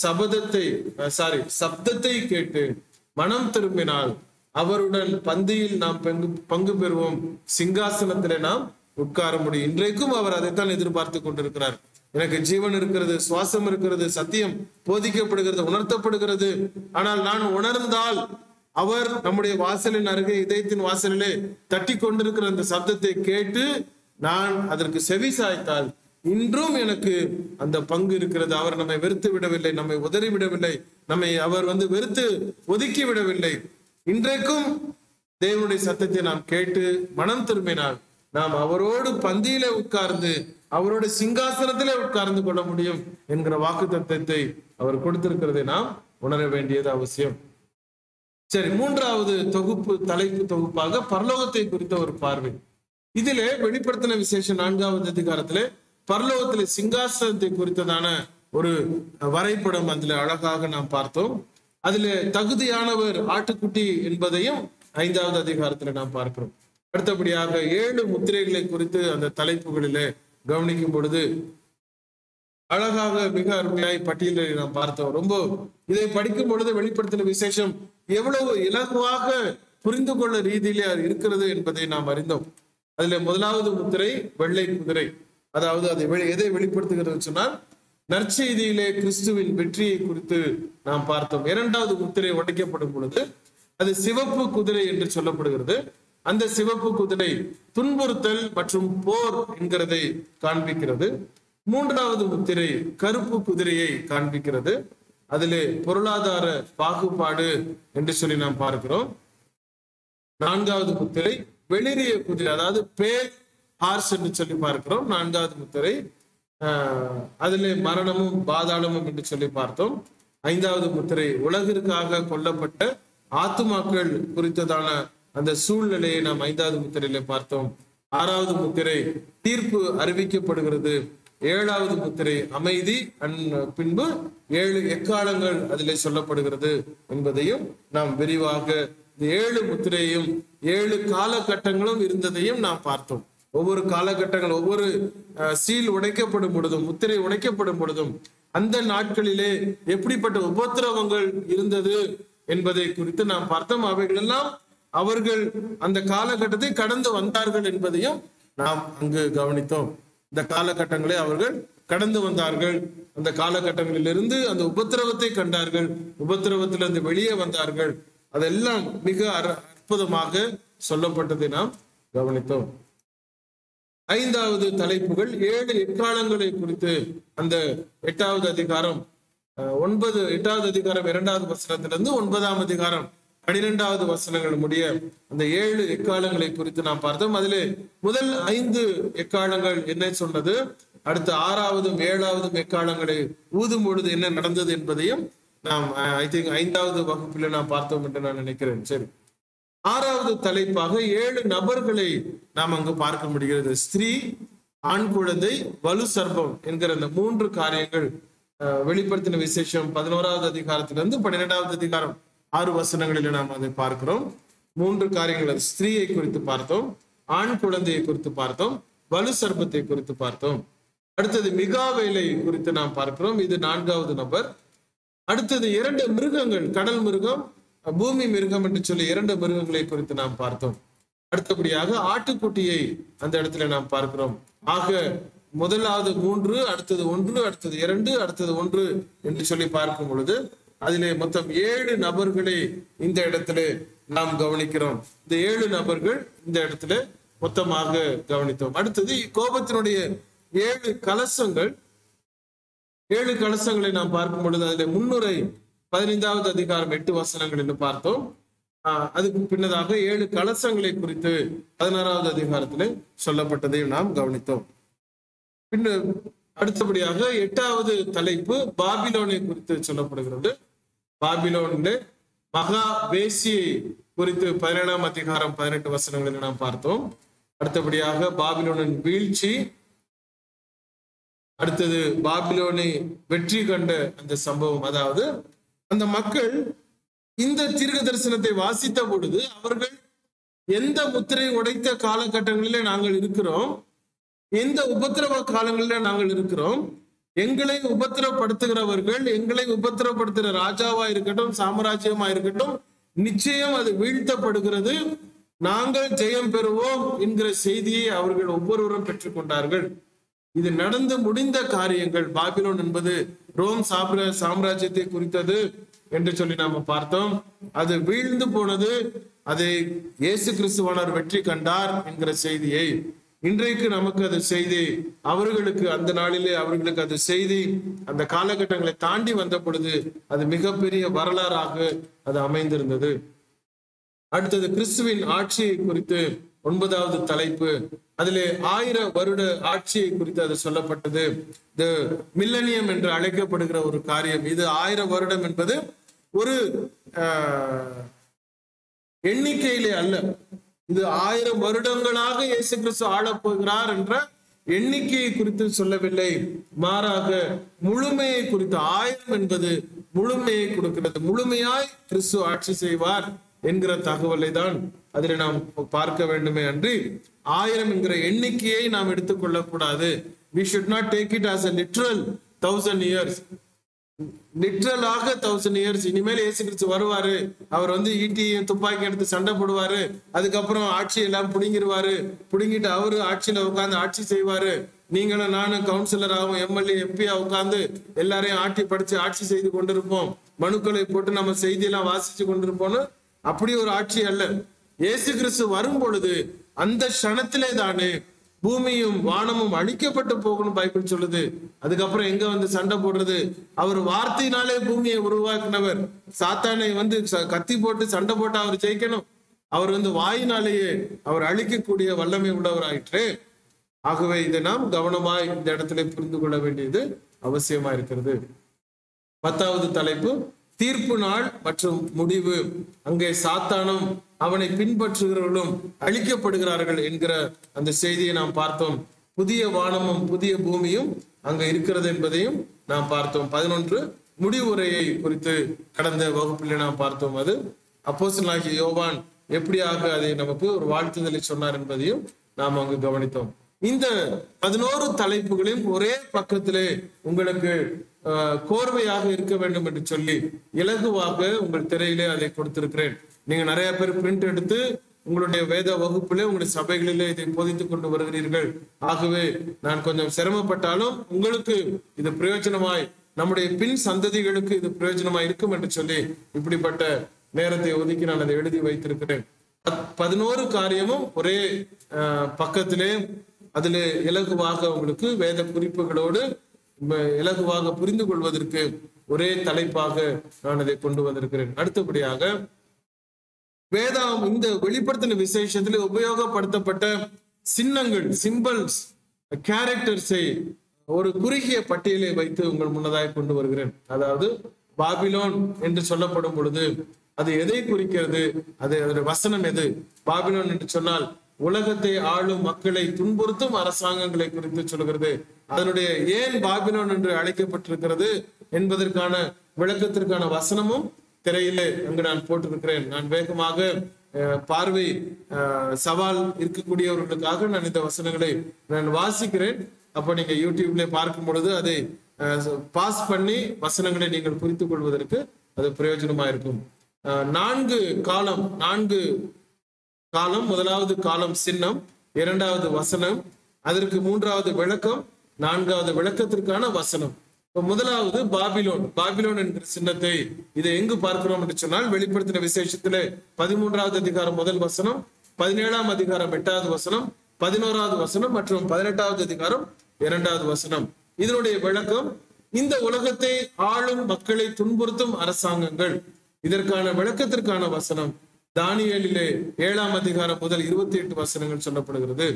சப்தத்தை கேட்டு மனம் திரும்பினால் அவருடன் பந்தியில் நாம் பங்கு பெறுவோம், சிங்காசனத்திலே நாம் உட்கார முடியும். இன்றைக்கும் அவர் அதைத்தான் எதிர்பார்த்து கொண்டிருக்கிறார். எனக்கு ஜீவன் இருக்கிறது, சுவாசம் இருக்கிறது, சத்தியம் போதிக்கப்படுகிறது, உணர்த்தப்படுகிறது. ஆனால் நான் உணர்ந்தால் அவர் நம்முடைய வாசலின் அருகே, இதயத்தின் வாசலிலே தட்டி கொண்டிருக்கிற அந்த சப்தத்தை கேட்டு நான் அதற்கு செவி சாய்த்தால் இன்றும் எனக்கு அந்த பங்கு இருக்கிறது. அவர் நம்மை வெறுத்து விடவில்லை, நம்மை உதறி விடவில்லை, நம்மை அவர் வெறுத்து ஒதுக்கி விடவில்லை. இன்றைக்கும் தேவனுடைய சத்தத்தை நாம் கேட்டு மனம் திரும்பினால் நாம் அவரோடு பந்தியில உட்கார்ந்து அவரோட சிங்காசனத்திலே உட்கார்ந்து கொள்ள முடியும் என்கிற வாக்குத்தத்தத்தை அவர் கொடுத்திருக்கிறதை நாம் உணர வேண்டியது அவசியம். சரி, மூன்றாவது தலைப்பு தொகுப்பாக பரலோகத்தை குறித்த ஒரு பார்வை. இதிலே வெளிப்படுத்தின விசேஷம் 4வது அதிகாரத்திலே பரலோகத்திலே சிங்காசனத்தை குறித்ததான ஒரு வரைபடம் அதுல அழகாக நாம் பார்த்தோம். அதுல தகுதியானவர் ஆட்டுக்குட்டி என்பதையும் 5வது அதிகாரத்துல நாம் பார்க்கிறோம். அடுத்தபடியாக 7 முத்திரைகளை குறித்து அந்த தலைப்புகளிலே கவனிக்கும் பொழுது அழகாக மிக அருமையாய் பட்டியலை நாம் பார்த்தோம். ரொம்ப இதை படிக்கும் பொழுது வெளிப்படுத்தின விசேஷம் எவ்வளவு இலகுவாக புரிந்து கொள்ள ரீதியிலே அது இருக்கிறது என்பதை நாம் அறிந்தோம். அதுல 1வது முத்திரை வெள்ளை குதிரை, அதாவது அதை எதை வெளிப்படுத்துகிறது சொன்னால் நற்செய்தியிலே கிறிஸ்துவின் வெற்றியை குறித்து நாம் பார்த்தோம். 2வது முத்திரை உடைக்கப்படும் பொழுது அது சிவப்பு குதிரை என்று சொல்லப்படுகிறது. அந்த சிவப்பு குதிரை துன்புறுத்தல் மற்றும் போர் என்கிறதை காண்பிக்கிறது. 3வது முத்திரை கருப்பு குதிரையை காண்பிக்கிறது. அதிலே பொருளாதார பாகுபாடு என்று சொல்லி நாம் பார்க்கிறோம். 4வது முத்திரை வெளிரிய குதிரை, அதாவது பே ஹார்ஸ் என்று சொல்லி பார்க்கிறோம். 4வது முத்திரை அதிலே மரணமும் பாதாளமும் என்று சொல்லி பார்த்தோம். 5வது முத்திரை உலகிற்காக கொல்லப்பட்ட ஆத்துமாக்கள் குறித்ததான அந்த சூழ்நிலையை நாம் 5வது முத்திரையில பார்த்தோம். 6வது முத்திரை தீர்ப்பு அறிவிக்கப்படுகிறது. 7வது முத்திரை அமைதி, பின்பு 7 எக்காலங்கள் அதிலே சொல்லப்படுகிறது என்பதையும் நாம் விரிவாக இந்த 7 முத்திரையும் 7 காலகட்டங்களும் இருந்ததையும் நாம் பார்த்தோம். ஒவ்வொரு காலகட்டங்கள், ஒவ்வொரு சீல் உடைக்கப்படும் பொழுதும், முத்திரை உடைக்கப்படும் பொழுதும் அந்த நாட்களிலே எப்படிப்பட்ட உபத்திரவங்கள் இருந்தது என்பதை குறித்து நாம் பார்த்தோம். அவைகள் எல்லாம் அவர்கள் அந்த காலகட்டத்தை கடந்து வந்தார்கள் என்பதையும் நாம் அங்கு கவனித்தோம். இந்த காலகட்டங்களை அவர்கள் கடந்து வந்தார்கள். அந்த காலகட்டங்களிலிருந்து அந்த உபத்திரவத்தை கண்டார்கள், உபத்திரவத்திலிருந்து வெளியே வந்தார்கள். அதெல்லாம் மிக அற்புதமாக சொல்லப்பட்டதை நாம் கவனித்தோம். 5வது தலைப்புகள் 7 எக்காலங்களை குறித்து அந்த 8வது அதிகாரம் 8வது அதிகாரம் 2வது வசனத்திலிருந்து 9ஆம் அதிகாரம் 12வது வசனங்கள் முடிய அந்த 7 எக்காலங்களை குறித்து நாம் பார்த்தோம். அதிலே முதல் 5 எக்காலங்கள் என்ன சொன்னது, அடுத்த 6வதும் 7வதும் எக்காலங்களை ஊதும் பொழுது என்ன நடந்தது என்பதையும் நாம் ஐ திங்க் 5வது வகுப்பில் நாம் பார்த்தோம் என்று நான் நினைக்கிறேன். சரி, 6வது தலைப்பாக 7 நபர்களை நாம் அங்கு பார்க்க முடிகிறது. ஸ்திரீ, ஆண் குழந்தை, வலு சர்ப்பம் என்கிற அந்த 3 காரியங்கள் வெளிப்படுத்தின விசேஷம் 11வது அதிகாரத்திலிருந்து 12வது அதிகாரம் 6 வசனங்களில் நாம் அதை பார்க்கிறோம். 3 காரியங்கள், ஸ்திரீயை குறித்து பார்த்தோம், ஆண் குழந்தையை குறித்து பார்த்தோம், வலு சர்ப்பத்தை குறித்து பார்த்தோம். அடுத்தது மிகாவேலை குறித்து நாம் பார்க்கிறோம். இது 4வது நபர். அடுத்தது 2 மிருகங்கள், கடல் மிருகம், பூமி மிருகம் என்று சொல்லி 2 மிருகங்களை குறித்து நாம் பார்த்தோம். அடுத்தபடியாக ஆட்டுக்குட்டியை அந்த இடத்துல நாம் பார்க்கிறோம். ஆக முதலாவது 3, அடுத்தது 1, அடுத்தது 2, அடுத்தது 1 என்று சொல்லி பார்க்கும் பொழுது அதிலே மொத்தம் 7 நபர்களை இந்த இடத்துல நாம் கவனிக்கிறோம். இந்த 7 நபர்கள் இந்த இடத்துல மொத்தமாக கவனித்தோம். அடுத்தது கோபத்தினுடைய 7 கலசங்கள். 7 கலசங்களை நாம் பார்க்கும் பொழுது அதில் முன்னுரை 15வது அதிகாரம் 8 வசனங்கள் என்று பார்த்தோம். அதுக்கு பின்னதாக 7 கலசங்களை குறித்து 16வது அதிகாரத்திலே சொல்லப்பட்டதையும் நாம் கவனித்தோம். பின்னர் அடுத்தபடியாக 8வது தலைப்பு பாபிலோனை குறித்து சொல்லப்படுகிறது. பாபிலோனிலே மகா வேசியை குறித்து 17ஆம் அதிகாரம் 18 வசனங்களில் நாம் பார்த்தோம். அடுத்தபடியாக பாபிலோனின் வீழ்ச்சி, அடுத்தது பாபிலோனை வெற்றி கண்ட அந்த சம்பவம். அதாவது அந்த மக்கள் இந்த தீர்க்க தரிசனத்தை வாசித்த பொழுது அவர்கள் எந்த முத்திரை உடைத்த காலகட்டங்களிலே நாங்கள் இருக்கிறோம், எந்த உபத்திரவ காலங்களிலே நாங்கள் இருக்கிறோம், எங்களை உபத்திரப்படுத்துகிறவர்கள், எங்களை உபத்திரப்படுத்துகிற ராஜாவா இருக்கட்டும், சாம்ராஜ்யமா இருக்கட்டும், நிச்சயம் அது வீழ்த்தப்படுகிறது, நாங்கள் ஜெயம் பெறுவோம் என்கிற செய்தியை அவர்கள் ஒவ்வொருவரும் பெற்றுக்கொண்டார்கள். இது நடந்து முடிந்த காரியங்கள். பாபிலோன் என்பது ரோம் சாம்ராஜ்யத்தை குறித்தது என்று சொல்லி நாம பார்த்தோம். அது வீழ்ந்து போனது, அதை இயேசு கிறிஸ்துவானவர் வெற்றி கண்டார் என்கிற செய்தியை இன்றைக்கு நமக்கு அது செய்தி. அவர்களுக்கு அந்த நாளிலே அவர்களுக்கு அது செய்தி அந்த காலகட்டங்களை தாண்டி வந்த பொழுது அது மிகப்பெரிய வரலாறாக அது அமைந்திருந்தது. அடுத்தது கிறிஸ்துவின் ஆட்சியை குறித்து 9வது தலைப்பு. அதிலே 1000 வருட ஆட்சியை குறித்து அது சொல்லப்பட்டது. த மில்லனியம் என்று அழைக்கப்படுகிற ஒரு காரியம். இது 1000 வருடம் என்பது ஒரு எண்ணிக்கையிலே அல்ல. இது 1000 வருடங்களாக இயேசு கிறிஸ்து ஆளப்போகிறார் என்ற எண்ணிக்கையை குறித்து சொல்லவில்லை, மாறாக முழுமையை குறித்து. 1000 என்பது முழுமையை கொடுக்கிறது. முழுமையாய் கிறிஸ்து ஆட்சி செய்வார் என்கிற தகவலை தான் அதில் நாம் பார்க்க வேண்டுமே அன்றி 1000 என்கிற எண்ணிக்கையை நாம் எடுத்துக்கொள்ளக் கூடாது. We should not take it as a literal 1000 years. லிட்ரலாக 1000 years. இனிமேல் இயேசு கிறிஸ்து வருவாரு, அவர் ஈட்டியும் துப்பாக்கி எடுத்து சண்டை போடுவாரு, அதுக்கப்புறம் ஆட்சி எல்லாம் புடுங்கிடுவாரு, புடுங்கிட்டு அவரு ஆட்சியில உட்கார்ந்து ஆட்சி செய்வாரு, நீங்களும் நானும் கவுன்சிலராகவும் எம்எல்ஏ எம்பியா உட்கார்ந்து எல்லாரையும் ஆட்டி படிச்சு ஆட்சி செய்து கொண்டிருப்போம், மனுக்களை போட்டு நம்ம செய்தியெல்லாம் வாசிச்சு கொண்டிருப்போம்னு அப்படி ஒரு ஆட்சி அல்ல. இயேசு கிறிஸ்து வரும் பொழுது அந்த க்ஷணத்திலே தானே பூமியும் வானமும் அழிக்கப்பட்டு போகணும் பைபிள் சொல்லுது. அதுக்கப்புறம் எங்க வந்து சண்டை போடுறது? அவர் வார்த்தையினாலே பூமியை உருவாக்கினவர். சாத்தானை வந்து கத்தி போட்டு சண்டை போட்டு அவர் ஜெயிக்கணும். அவர் வந்து வாயினாலேயே அவர் அழிக்கக்கூடிய வல்லமை உள்ளவராயிற்று. ஆகவே இதை நாம் கவனமாய் இந்த இடத்துல புரிந்து கொள்ள வேண்டியது அவசியமா இருக்கிறது. 10வது தலைப்பு தீர்ப்பு நாள் மற்றும் முடிவு. அங்கே சாத்தானும் அவனை பின்பற்றுகிறவர்களும் அழிக்கப்படுகிறார்கள் என்கிற அந்த செய்தியை நாம் பார்த்தோம். புதிய வானமும் புதிய பூமியும் அங்க இருக்கிறது என்பதையும் நாம் பார்த்தோம். 11 முடிவுரையை குறித்து கடந்த வகுப்பில் நாம் பார்த்தோம். அது அப்போஸ்தலனாகிய யோவான் எப்படியாக அதை நமக்கு ஒரு வாழ்த்துதலை சொன்னார் என்பதையும் நாம் அங்கு கவனித்தோம். இந்த 11 தலைப்புகளையும் ஒரே பக்கத்திலே உங்களுக்கு கோர்வையாக இருக்க வேண்டும் என்று சொல்லி இலகுவாக உங்கள் திரையிலே அதை கொடுத்திருக்கிறேன். நீங்க நிறைய பேர் பிரிண்ட் எடுத்து உங்களுடைய வேத வகுப்பிலே உங்களுடைய சபைகளிலே இதை போதித்துக் கொண்டு வருகிறீர்கள். ஆகவே நான் கொஞ்சம் சிரமப்பட்டாலும் உங்களுக்கு இது பிரயோஜனமாய், நம்முடைய பின் சந்ததிகளுக்கு இது பிரயோஜனமாய் இருக்கும் என்று சொல்லி இப்படிப்பட்ட நேரத்தை ஒதுக்கி நான் அதை எழுதி வைத்திருக்கிறேன். 11 காரியமும் ஒரே பக்கத்திலே அதில் இலகுவாக உங்களுக்கு வேத குறிப்புகளோடு இலகுவாக புரிந்து கொள்வதற்கு ஒரே தலைப்பாக நான் அதை கொண்டு வந்திருக்கிறேன். அடுத்தபடியாக வேதாம் இந்த வெளிப்படுத்தின விசேஷத்தில் உபயோகப்படுத்தப்பட்ட சின்னங்கள், சிம்பல்ஸ், கேரக்டர்ஸை ஒரு குறுகிய பட்டியலை வைத்து உங்கள் முன்னதாக கொண்டு வருகிறேன். அதாவது பாபிலோன் என்று சொல்லப்படும் பொழுது அது எதை குறிக்கிறது? அதோட வசனம் எது? பாபிலோன் என்று சொன்னால் உலகத்தை ஆளும் மக்களை துன்புறுத்தும் அரசாங்கங்களை குறித்து சொல்கிறது. அதனுடைய ஏன் பாபிலோன் என்று அழைக்கப்பட்டிருக்கிறது என்பதற்கான விளக்கத்திற்கான வசனமும் திரையிலே அங்கு நான் போட்டிருக்கிறேன். நான் வேகமாக பார்வை சவால் இருக்கக்கூடியவர்களுக்காக நான் இந்த வசனங்களை நான் வாசிக்கிறேன். அப்ப நீங்க யூடியூப்ல பார்க்கும் பொழுது அதை பாஸ் பண்ணி வசனங்களை நீங்கள் புரிந்து கொள்வதற்கு அது பிரயோஜனமா இருக்கும். 4 காலம். முதலாவது காலம் சின்னம், 2வது வசனம், அதற்கு 3வது விளக்கம், 4வது விளக்கத்திற்கான வசனம். முதலாவது பாபிலோன் என்கிற சின்னத்தை இதை எங்கு பார்க்கிறோம் என்று சொன்னால் வெளிப்படுத்தின விசேஷத்திலே 13வது அதிகாரம் 1 வசனம், 17ஆம் அதிகாரம் 8வது வசனம், 11வது வசனம் மற்றும் 18வது அதிகாரம் 2வது வசனம். இதனுடைய விளக்கம் இந்த உலகத்தை ஆளும் மக்களை துன்புறுத்தும் அரசாங்கங்கள். இதற்கான விளக்கத்திற்கான வசனம் தானியேலிலே 7ஆம் அதிகாரம் முதல் 28 வசனங்கள் சொல்லப்படுகிறது.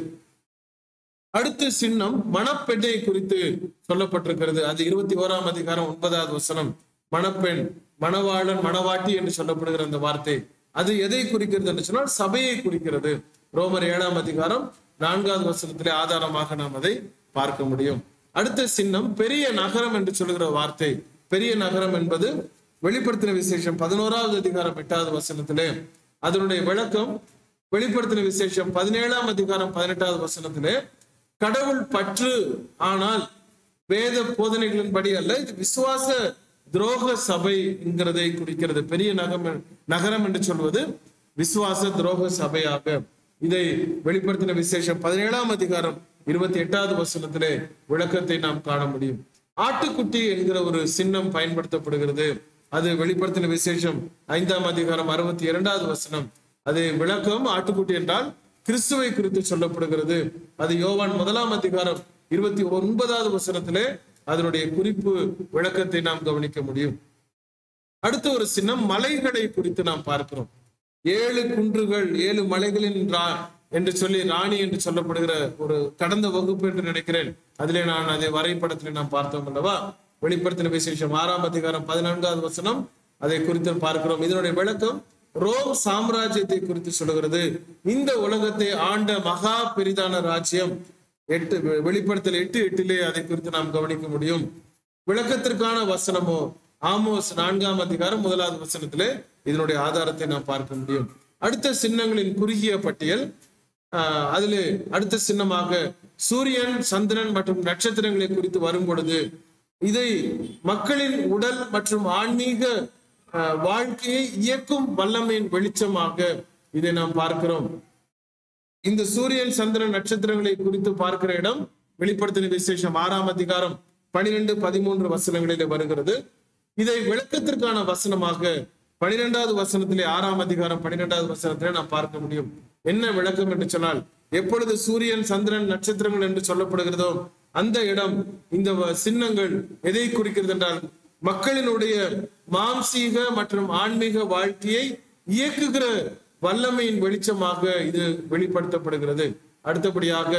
அடுத்த சின்னம் மணப்பெண்ணை குறித்து சொல்லப்பட்டிருக்கிறது. அது 21ஆம் அதிகாரம் 9வது வசனம். மணப்பெண், மணவாளன், மணவாட்டி என்று சொல்லப்படுகிற அந்த வார்த்தை அது எதை குறிக்கிறது என்று சொன்னால் சபையை குறிக்கிறது. ரோமர் 7ஆம் அதிகாரம் 4வது வசனத்திலே ஆதாரமாக நாம் அதை பார்க்க முடியும். அடுத்த சின்னம் பெரிய நகரம் என்று சொல்லுகிற வார்த்தை. பெரிய நகரம் என்பது வெளிப்படுத்தின விசேஷம் 11வது அதிகாரம் 8வது வசனத்திலே. அதனுடைய விளக்கம் வெளிப்படுத்தின விசேஷம் 17ஆம் அதிகாரம் 18வது வசனத்திலே கடவுள் பற்று, ஆனால் வேத போதனைகளின்படி அல்ல, இது விசுவாச துரோக சபை என்கிறதை குறிக்கிறது. பெரிய நகரம் என்று சொல்வது விசுவாச துரோக சபையாக. இதை வெளிப்படுத்தின விசேஷம் 17ஆம் அதிகாரம் 28வது வசனத்திலே விளக்கத்தை நாம் காண முடியும். ஆட்டுக்குட்டி என்கிற ஒரு சின்னம் பயன்படுத்தப்படுகிறது. அது வெளிப்படுத்தின விசேஷம் 5ஆம் அதிகாரம் 62வது வசனம். அது விளக்கம் ஆட்டுக்குட்டி என்றால் கிறிஸ்துவை குறித்து சொல்லப்படுகிறது. அது யோவான் 1ஆம் அதிகாரம் 29வது வசனத்திலே அதனுடைய குறிப்பு விளக்கத்தை நாம் கவனிக்க முடியும். அடுத்த ஒரு சின்னம் மலைகளை குறித்து நாம் பார்க்கிறோம். 7 குன்றுகள், 7 மலைகளின் என்று சொல்லி ராணி என்று சொல்லப்படுகிற ஒரு கடந்த வகுப்பு என்று நினைக்கிறேன். அதிலே நான் அதை வரைபடத்திலே நாம் பார்த்தோம் அல்லவா? வெளிப்படுத்தின விசேஷம் 6ஆம் அதிகாரம் 14வது வசனம் அதை குறித்து பார்க்கிறோம். இதனுடைய விளக்கம் ரோம் சாம்ராஜ்யத்தை குறித்து சொல்லுகிறது. இந்த உலகத்தை ஆண்ட மகா பெரிதான ராஜ்யம். வெளிப்படுத்தல் 8:8 அதை குறித்து நாம் கவனிக்க முடியும். விளக்கத்திற்கான வசனமோ ஆமோஸ் 4ஆம் அதிகாரம் 1வது வசனத்திலே இதனுடைய ஆதாரத்தை நாம் பார்க்க முடியும். அடுத்த சின்னங்களின் குறுகிய பட்டியல். அதிலே அடுத்த சின்னமாக சூரியன், சந்திரன் மற்றும் நட்சத்திரங்களை குறித்து வரும் பொழுது இதை மக்களின் உடல் மற்றும் ஆன்மீக வாழ்க்கையை இயக்கும் வல்லமையின் வெளிச்சமாக இதை நாம் பார்க்கிறோம். இந்த சூரியன், சந்திரன், நட்சத்திரங்களை குறித்து பார்க்கிற இடம் வெளிப்படுத்தின விசேஷம் 6ஆம் அதிகாரம் 12, 13 வசனங்களிலே வருகிறது. இதை விளக்கத்திற்கான வசனமாக 12வது வசனத்திலே 6ஆம் அதிகாரம் 12வது வசனத்திலே நாம் பார்க்க முடியும். என்ன விளக்கம் என்று சொன்னால் எப்பொழுது சூரியன், சந்திரன், நட்சத்திரங்கள் என்று சொல்லப்படுகிறதோ அந்த இடம், இந்த சின்னங்கள் எதை குறிக்கிறது என்றால் மக்களினுடைய மாம்சீக மற்றும் ஆன்மீக வாழ்க்கையை இயக்குகிற வல்லமையின் வெளிச்சமாக இது வெளிப்படுத்தப்படுகிறது. அடுத்தபடியாக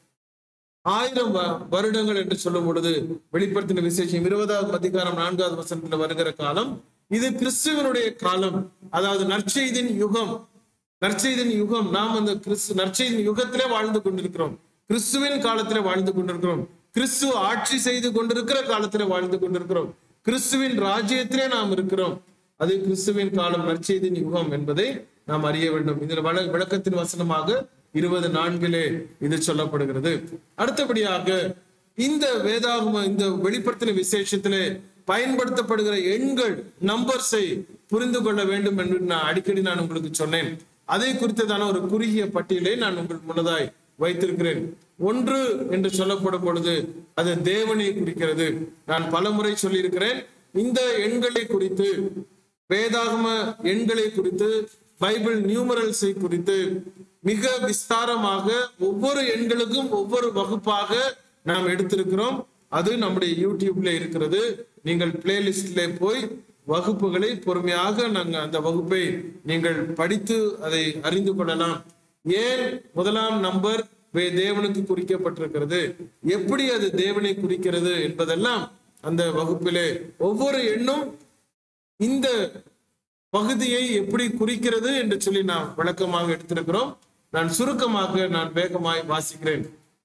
1000 வருடங்கள் என்று சொல்லும் பொழுது வெளிப்படுத்தின விசேஷம் 20வது அதிகாரம் 4வது வசனத்துல வருகிற காலம் இது கிறிஸ்துவனுடைய காலம். அதாவது நற்செய்தியின் யுகம். நற்செய்தியின் யுகம். நாம் அந்த நற்செய்தியின் யுகத்திலே வாழ்ந்து கொண்டிருக்கிறோம். கிறிஸ்துவின் காலத்திலே வாழ்ந்து கொண்டிருக்கிறோம். கிறிஸ்து ஆட்சி செய்து கொண்டிருக்கிற காலத்திலே வாழ்ந்து கொண்டிருக்கிறோம். கிறிஸ்துவின் ராஜ்யத்திலே நாம் இருக்கிறோம். அது கிறிஸ்துவின் காலம், நற்செய்தியின் யுகம் என்பதை நாம் அறிய வேண்டும். இதில் விளக்கத்தின் வசனமாக 20:4 இது சொல்லப்படுகிறது. அடுத்தபடியாக இந்த வேதாகம, இந்த வெளிப்படுத்தின விசேஷத்திலே பயன்படுத்தப்படுகிற எண்கள், நம்பர்ஸை புரிந்து கொள்ள வேண்டும் என்று அடிக்கடி நான் உங்களுக்கு சொன்னேன். அதை குறித்ததான ஒரு குறுகிய பட்டியலை நான் உங்கள் முன்னதாய் வைத்திருக்கிறேன். 1 என்று சொல்லப்படும் பொழுது அது தேவனை குறிக்கிறது. நான் பலமுறை சொல்லியிருக்கிறேன். இந்த எண்களை குறித்து, வேதாகம எண்களை குறித்து, பைபிள் நியூமரல்ஸை குறித்து மிக விஸ்தாரமாக ஒவ்வொரு எண்களுக்கும் ஒவ்வொரு வகுப்பாக நாம் எடுத்திருக்கிறோம். அது நம்முடைய யூடியூப்ல இருக்கிறது. நீங்கள் பிளேலிஸ்ட்ல போய் வகுப்புகளை பொறுமையாக அந்த வகுப்பை நீங்கள் படித்து அதை அறிந்து கொள்ளலாம். ஏன் 1ஆம் நம்பர் தேவனுக்கு குறிக்கப்பட்டிருக்கிறது, எப்படி அது தேவனை குறிக்கிறது என்பதெல்லாம் அந்த வகுப்பிலே ஒவ்வொரு எண்ணும் இந்த பகுதியை எப்படி குறிக்கிறது என்று சொல்லி நாம் விளக்கமாக எடுத்திருக்கிறோம். நான் சுருக்கமாக, நான் வேகமாய் வாசிக்கிறேன்.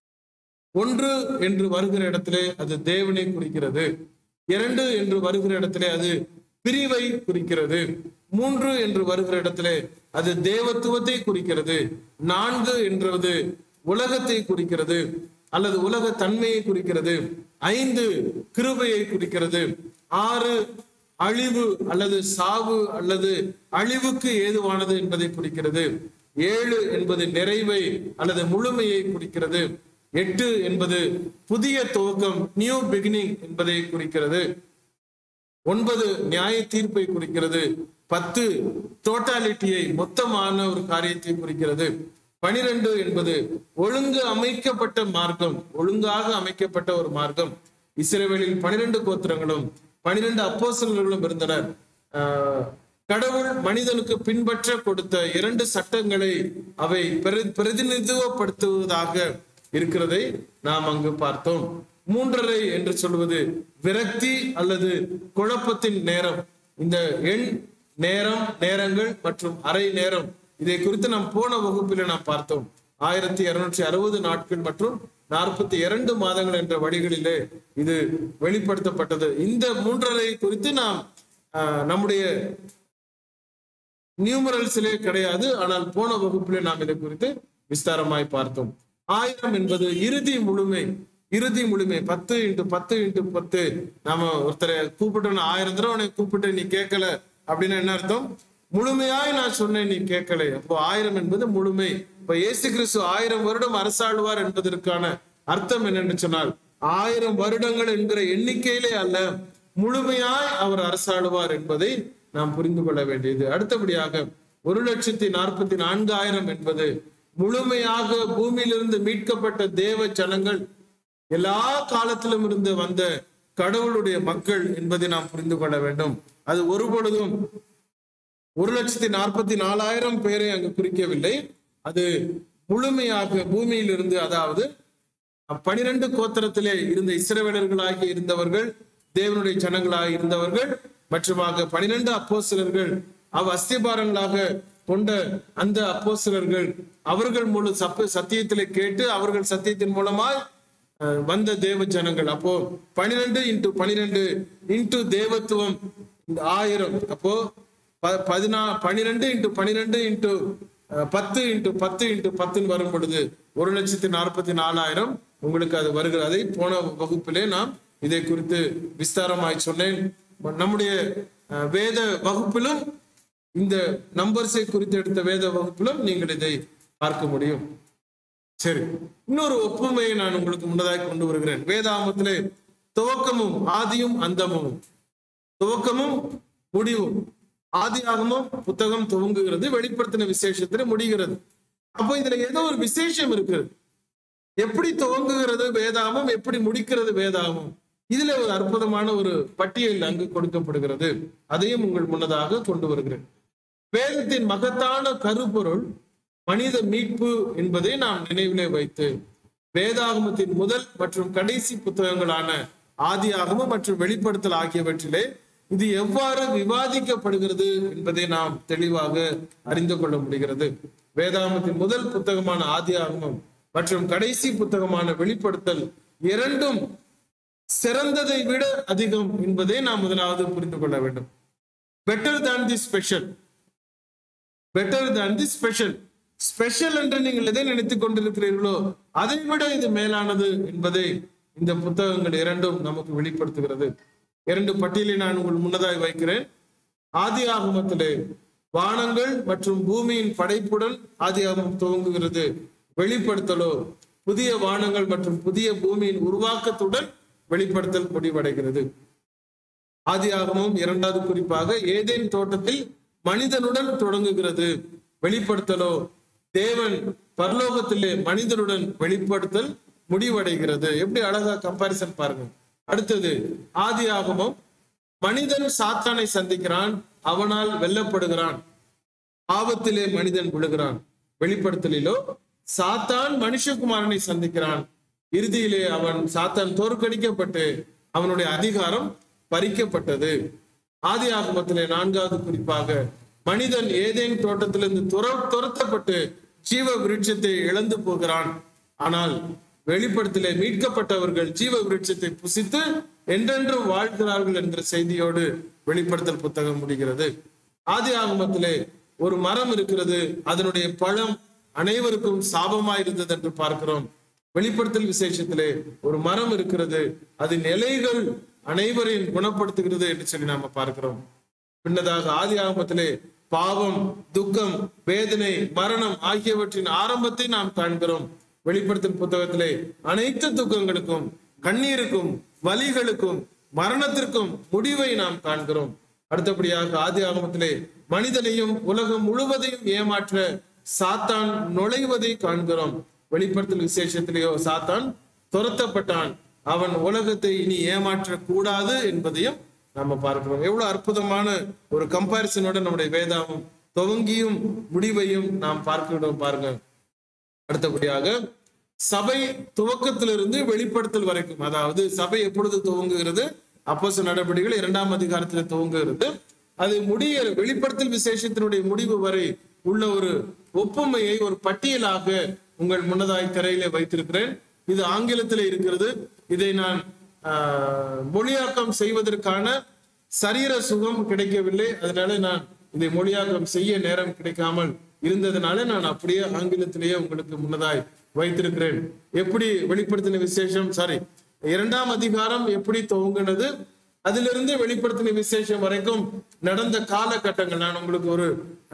1 என்று வருகிற இடத்திலே அது தேவனை குறிக்கிறது. 2 என்று வருகிற இடத்திலே அது பிரிவை குறிக்கிறது. 3 என்று வருகிற இடத்திலே அது தேவத்துவத்தை குறிக்கிறது. 4 என்றது உலகத்தை குறிக்கிறது அல்லது உலக தன்மையை குறிக்கிறது. 5 கிருபையை குறிக்கிறது. 6 அழிவு அல்லது சாவு அல்லது அழிவுக்கு ஏதுவானது என்பதை குறிக்கிறது. 7 என்பது நிறைவை அல்லது முழுமையை குறிக்கிறது. 8 என்பது புதிய துவக்கம், நியூ பிகினிங் என்பதை குறிக்கிறது. 9 நியாய தீர்ப்பை குறிக்கிறது. 10 டோட்டாலிட்டியை, மொத்தமான ஒரு காரியத்தை குறிக்கிறது. 12 என்பது ஒழுங்கு அமைக்கப்பட்ட மார்க்கம், ஒழுங்காக அமைக்கப்பட்ட ஒரு மார்க்கம். இஸ்ரவேலில் 12 கோத்திரங்களும் 12 அப்போஸ்தலர்களும் இருந்தனர். கடவுள் மனிதனுக்கு பின்பற்ற கொடுத்த 2 சட்டங்களை அவை பிரதிநிதித்துவப்படுத்துவதாக இருக்கிறதை நாம் அங்கு பார்த்தோம். 3.5 என்று சொல்வது விரக்தி அல்லது குழப்பத்தின் நேரம். இந்த எண், நேரம், நேரங்கள் மற்றும் அரை நேரம், இதை குறித்து நாம் போன வகுப்பில் நாம் பார்த்தோம். 1260 நாட்கள் மற்றும் 42 மாதங்கள் என்ற வழிகளிலே இது வெளிப்படுத்தப்பட்டது. இந்த 3.5 குறித்து நாம் நம்முடைய நியூமரல்ஸிலே கிடையாது, ஆனால் போன வகுப்பிலே நாம் இதை குறித்து விஸ்தாரமாய் பார்த்தோம். 1000 என்பது இறுதி முழுமை. இறுதி முழுமை. 10 × 10 × 10. நாம ஒருத்தரை கூப்பிட்டோம், 1000 தடவை உன்னை கூப்பிட்டு நீ கேட்கல அப்படின்னா என்ன அர்த்தம்? முழுமையாய் நான் சொன்னேன், நீ கேட்கலை. அப்போ 1000 என்பது முழுமை. இப்ப இயேசு கிறிஸ்து 1000 வருடம் அரசாளுவார் என்பதற்கான அர்த்தம் என்னன்னு சொன்னால் 1000 வருடங்கள் என்கிற எண்ணிக்கையிலே அல்ல, முழுமையாய் அவர் அரசாளுவார் என்பதை நாம் புரிந்து கொள்ள வேண்டியது. அடுத்தபடியாக 1,44,000 என்பது முழுமையாக பூமியிலிருந்து மீட்கப்பட்ட தேவ ஜனங்கள், எல்லா காலத்திலும் இருந்து வந்த கடவுளுடைய மக்கள் என்பதை நாம் புரிந்து கொள்ள வேண்டும். அது ஒருபொழுதும் 1,44,000 பேரை அங்கு குறிக்கவில்லை. அது முழுமையாக பூமியிலிருந்து, அதாவது 12 கோத்திரத்திலே இருந்த இஸ்ரவேலர்களாகி இருந்தவர்கள், தேவனுடைய ஜனங்களாக இருந்தவர்கள், மற்றுமாக 12 அப்போஸ்தலர்கள், அஸ்திபாரங்களாக கொண்ட அந்த அப்போஸ்தலர்கள், அவர்கள் முழு சத்தியத்திலே கேட்டு அவர்கள் சத்தியத்தின் மூலமாய் வந்த தேவ ஜனங்கள். அப்போ 12 × 12 தேவத்துவம் 1000. அப்போ 12 × 12 × 10 × 10 × 10 வரும் பொழுது 1,44,000 உங்களுக்கு அது வருகிறது. அதை போன வகுப்பிலே நாம் இதை குறித்து விஸ்தாரமாய் சொன்னேன். நம்முடைய வேத வகுப்பிலும், இந்த நம்பர்ஸை குறித்து எடுத்த வேத வகுப்பிலும் நீங்கள் இதை பார்க்க முடியும். சரி, இன்னொரு ஒப்புமையை நான் உங்களுக்கு முன்னதாக கொண்டு வருகிறேன். வேதாகமத்திலே துவக்கமும் ஆதியும் அந்தமும், துவக்கமும் முடிவும். ஆதியாகமம் புத்தகம் துவங்குகிறது, வெளிப்படுத்தின விசேஷத்தில் முடிகிறது. அப்போ இதுல ஏதோ ஒரு விசேஷம் இருக்கு. எப்படி துவங்குகிறது வேதாகமம், எப்படி முடிக்கிறது வேதாகமம், இதுல ஒரு அற்புதமான ஒரு பட்டியல் அங்கு கொடுக்கப்படுகிறது. அதையும் உங்கள் முன்னதாக கொண்டு வருகிறேன். வேதத்தின் மகத்தான கருப்பொருள் மனித மீட்பு என்பதை நாம் நினைவிலே வைத்து, வேதாகமத்தின் முதல் மற்றும் கடைசி புத்தகங்களான ஆதியாகமம் மற்றும் வெளிப்படுத்தல் ஆகியவற்றிலே இது எவ்வாறு விவாதிக்கப்படுகிறது என்பதை நாம் தெளிவாக அறிந்து கொள்ள முடிகிறது. வேதாகமத்தின் முதல் புத்தகமான ஆதியாகமம் மற்றும் கடைசி புத்தகமான வெளிப்படுத்தல் இரண்டும் சிறந்ததை விட அதிகம் என்பதை நாம் முதலாவது புரிந்து கொள்ள வேண்டும். Better than the special, better than the special. Special என்று நீங்கள் எதை நினைத்துக் கொண்டிருக்கிறீர்களோ அதை விட இது மேலானது என்பதை இந்த புத்தகங்கள் இரண்டும் நமக்கு வெளிப்படுத்துகிறது. இரண்டு பட்டியலை நான் உங்கள் முன்னதாய் வைக்கிறேன். ஆதியாகமத்திலே வானங்கள் மற்றும் பூமியின் படைப்புடன் ஆதியாகமம் துவங்குகிறது. வெளிப்படுத்தலோ புதிய வானங்கள் மற்றும் புதிய பூமியின் உருவாக்கத்துடன் வெளிப்படுத்தல் முடிவடைகிறது. ஆதியாகமம் இரண்டாவது குறிப்பாக ஏதேன் தோட்டத்தில் மனிதனுடன் தொடங்குகிறது. வெளிப்படுத்தலோ தேவன் பரலோகத்திலே மனிதனுடன் வெளிப்படுத்தல் முடிவடைகிறது. எப்படி அழகா கம்பாரிசன் பாருங்க. அடுத்தது ஆதியாகமம் மனிதன் சாத்தானை சந்திக்கிறான், அவனால் வெல்லப்படுகிறான், ஆபத்திலே மனிதன் விழுகிறான். வெளிப்படுத்தலிலோ சாத்தான் மனுஷகுமாரனை சந்திக்கிறான், இறுதியிலே அவன் சாத்தான் தோற்கடிக்கப்பட்டு அவனுடைய அதிகாரம் பறிக்கப்பட்டது. ஆதியாகமத்திலே நான்காவது குறிப்பாக மனிதன் ஏதேன் தோட்டத்திலிருந்து துரத்தப்பட்டு ஜீவ விருட்சத்தை இழந்து போகிறான். ஆனால் வெளிப்படுத்தலே மீட்கப்பட்டவர்கள் ஜீவ விருட்சத்தை புசித்து என்றென்றும் வாழ்கிறார்கள் என்கிற செய்தியோடு வெளிப்படுத்தல் புத்தகம் முடிகிறது. ஆதியாகமத்திலே ஒரு மரம் இருக்கிறது, அதனுடைய பழம் அனைவருக்கும் சாபமாய் இருந்தது என்று பார்க்கிறோம். வெளிப்படுத்தல் விசேஷத்திலே ஒரு மரம் இருக்கிறது, அதன் இலைகள் அனைவரையும் குணப்படுத்துகிறது என்று சொல்லி நாம பார்க்கிறோம். பின்னதாக ஆதியாகமத்திலே பாவம், துக்கம், வேதனை, மரணம் ஆகியவற்றின் ஆரம்பத்தை நாம் காண்கிறோம். வெளிப்படுத்தல் புத்தகத்திலே அனைத்து துக்கங்களுக்கும், கண்ணீருக்கும், வலிகளுக்கும், மரணத்திற்கும் முடிவை நாம் காண்கிறோம். அடுத்தபடியாக ஆதியாகமத்திலே மனிதனையும் உலகம் முழுவதையும் ஏமாற்ற சாத்தான் நுழைவதை காண்கிறோம். வெளிப்படுத்தல் விசேஷத்திலேயோ சாத்தான் துரத்தப்பட்டான், அவன் உலகத்தை இனி ஏமாற்ற கூடாது என்பதையும் நாம பார்க்கிறோம். எவ்வளவு அற்புதமான ஒரு கம்பாரிசனோட நம்முடைய வேதாகமம் துவங்கியும் முடிவையும் நாம் பார்க்கிறோம் பாருங்க. அடுத்தபடியாக சபை துவக்கத்திலிருந்து வெளிப்படுத்தல் வரைக்கும், அதாவது சபை எப்பொழுது துவங்குகிறது? அப்போஸ்தலர் நடபடிகள் 2ஆம் அதிகாரத்தில் துவங்குகிறது. அது முடிய வெளிப்படுத்தல் விசேஷத்தினுடைய முடிவு வரை உள்ள ஒரு ஒப்புமையை ஒரு பட்டியலாக உங்கள் முன்னதாய் திரையிலே வைத்திருக்கிறேன். இது ஆங்கிலத்தில் இருக்கிறது. இதை நான் மொழியாக்கம் செய்வதற்கான சரீர சுகம் கிடைக்கவில்லை, அதனால நான் இதை மொழியாக்கம் செய்ய நேரம் கிடைக்காமல் இருந்ததுனால நான் அப்படியே ஆங்கிலத்திலேயே உங்களுக்கு முன்னதாய் வைத்திருக்கிறேன். எப்படி வெளிப்படுத்தின விசேஷம் 2ஆம் அதிகாரம் எப்படி துவங்கினது, அதிலிருந்து வெளிப்படுத்தின விசேஷம் வரைக்கும் நடந்த காலகட்டங்கள் நான் உங்களுக்கு ஒரு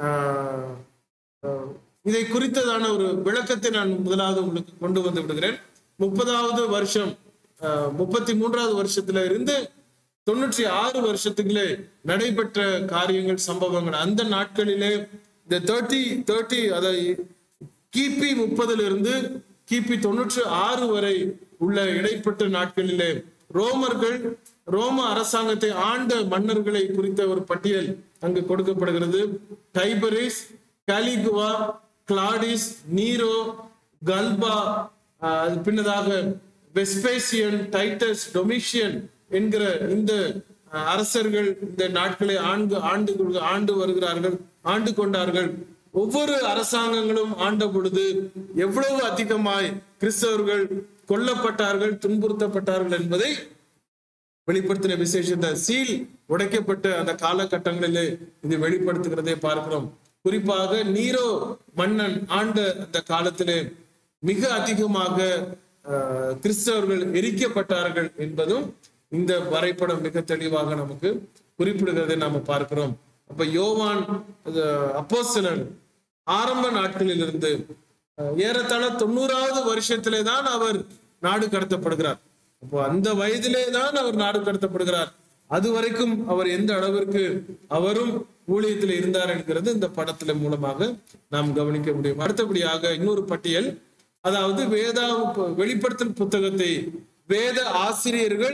இதை குறித்ததான ஒரு விளக்கத்தை நான் முதலாவது உங்களுக்கு கொண்டு வந்து விடுகிறேன். 30வது வருஷம் 33வது வருஷத்துல இருந்து 96 வருஷத்துக்குள்ளே நடைபெற்ற காரியங்கள், சம்பவங்கள். அந்த நாட்களிலே இந்த 30 அதாவது கிபி 30 இருந்து கிபி 96 வரை உள்ள இடைப்பட்ட நாட்களிலே ரோம அரசாங்கத்தை ஆண்ட மன்னர்களை குறித்த ஒரு பட்டியல் அங்கு கொடுக்கப்படுகிறது. Tiberius, Caligula, Claudius, Nero, Galba, பின்னதாக வெஸ்பேசியன், டைட்டஸ், டொமிஷியன் என்கிற இந்த அரசர்கள் இந்த நாட்களை ஆண்டு வருகிறார்கள், ஆண்டு கொண்டார்கள். ஒவ்வொரு அரசாங்கங்களும் ஆண்ட பொழுது எவ்வளவு அதிகமாய் கிறிஸ்தவர்கள் கொல்லப்பட்டார்கள், துன்புறுத்தப்பட்டார்கள் என்பதை வெளிப்படுத்தின விசேஷத்தை சீல் உடைக்கப்பட்ட அந்த காலகட்டங்களிலே இது வெளிப்படுத்துகிறதை பார்க்கிறோம். குறிப்பாக நீரோ மன்னன் ஆண்ட அந்த காலத்திலே மிக அதிகமாக கிறிஸ்தவர்கள் எரிக்கப்பட்டார்கள் என்பதும் இந்த வரைபடம் மிக தெளிவாக நமக்கு குறிப்பிடுகிறதை நாம பார்க்கிறோம். அப்ப யோவான் அப்போஸ்தலன் ஆரம்ப நாட்களில் இருந்து ஏறத்தாழ 90வது வருஷத்திலே தான் அவர் நாடு கடத்தப்படுகிறார். அப்போ அந்த வயதிலே தான் அவர் நாடு கடத்தப்படுகிறார். அது வரைக்கும் அவர் எந்த அளவிற்கு அவரும் ஊழியத்தில் இருந்தார் என்கிறது இந்த படத்துல மூலமாக நாம் கவனிக்க முடியும். அடுத்தபடியாக இன்னொரு பட்டியல், அதாவது வெளிப்படுத்தல் புத்தகத்தை வேத ஆசிரியர்கள்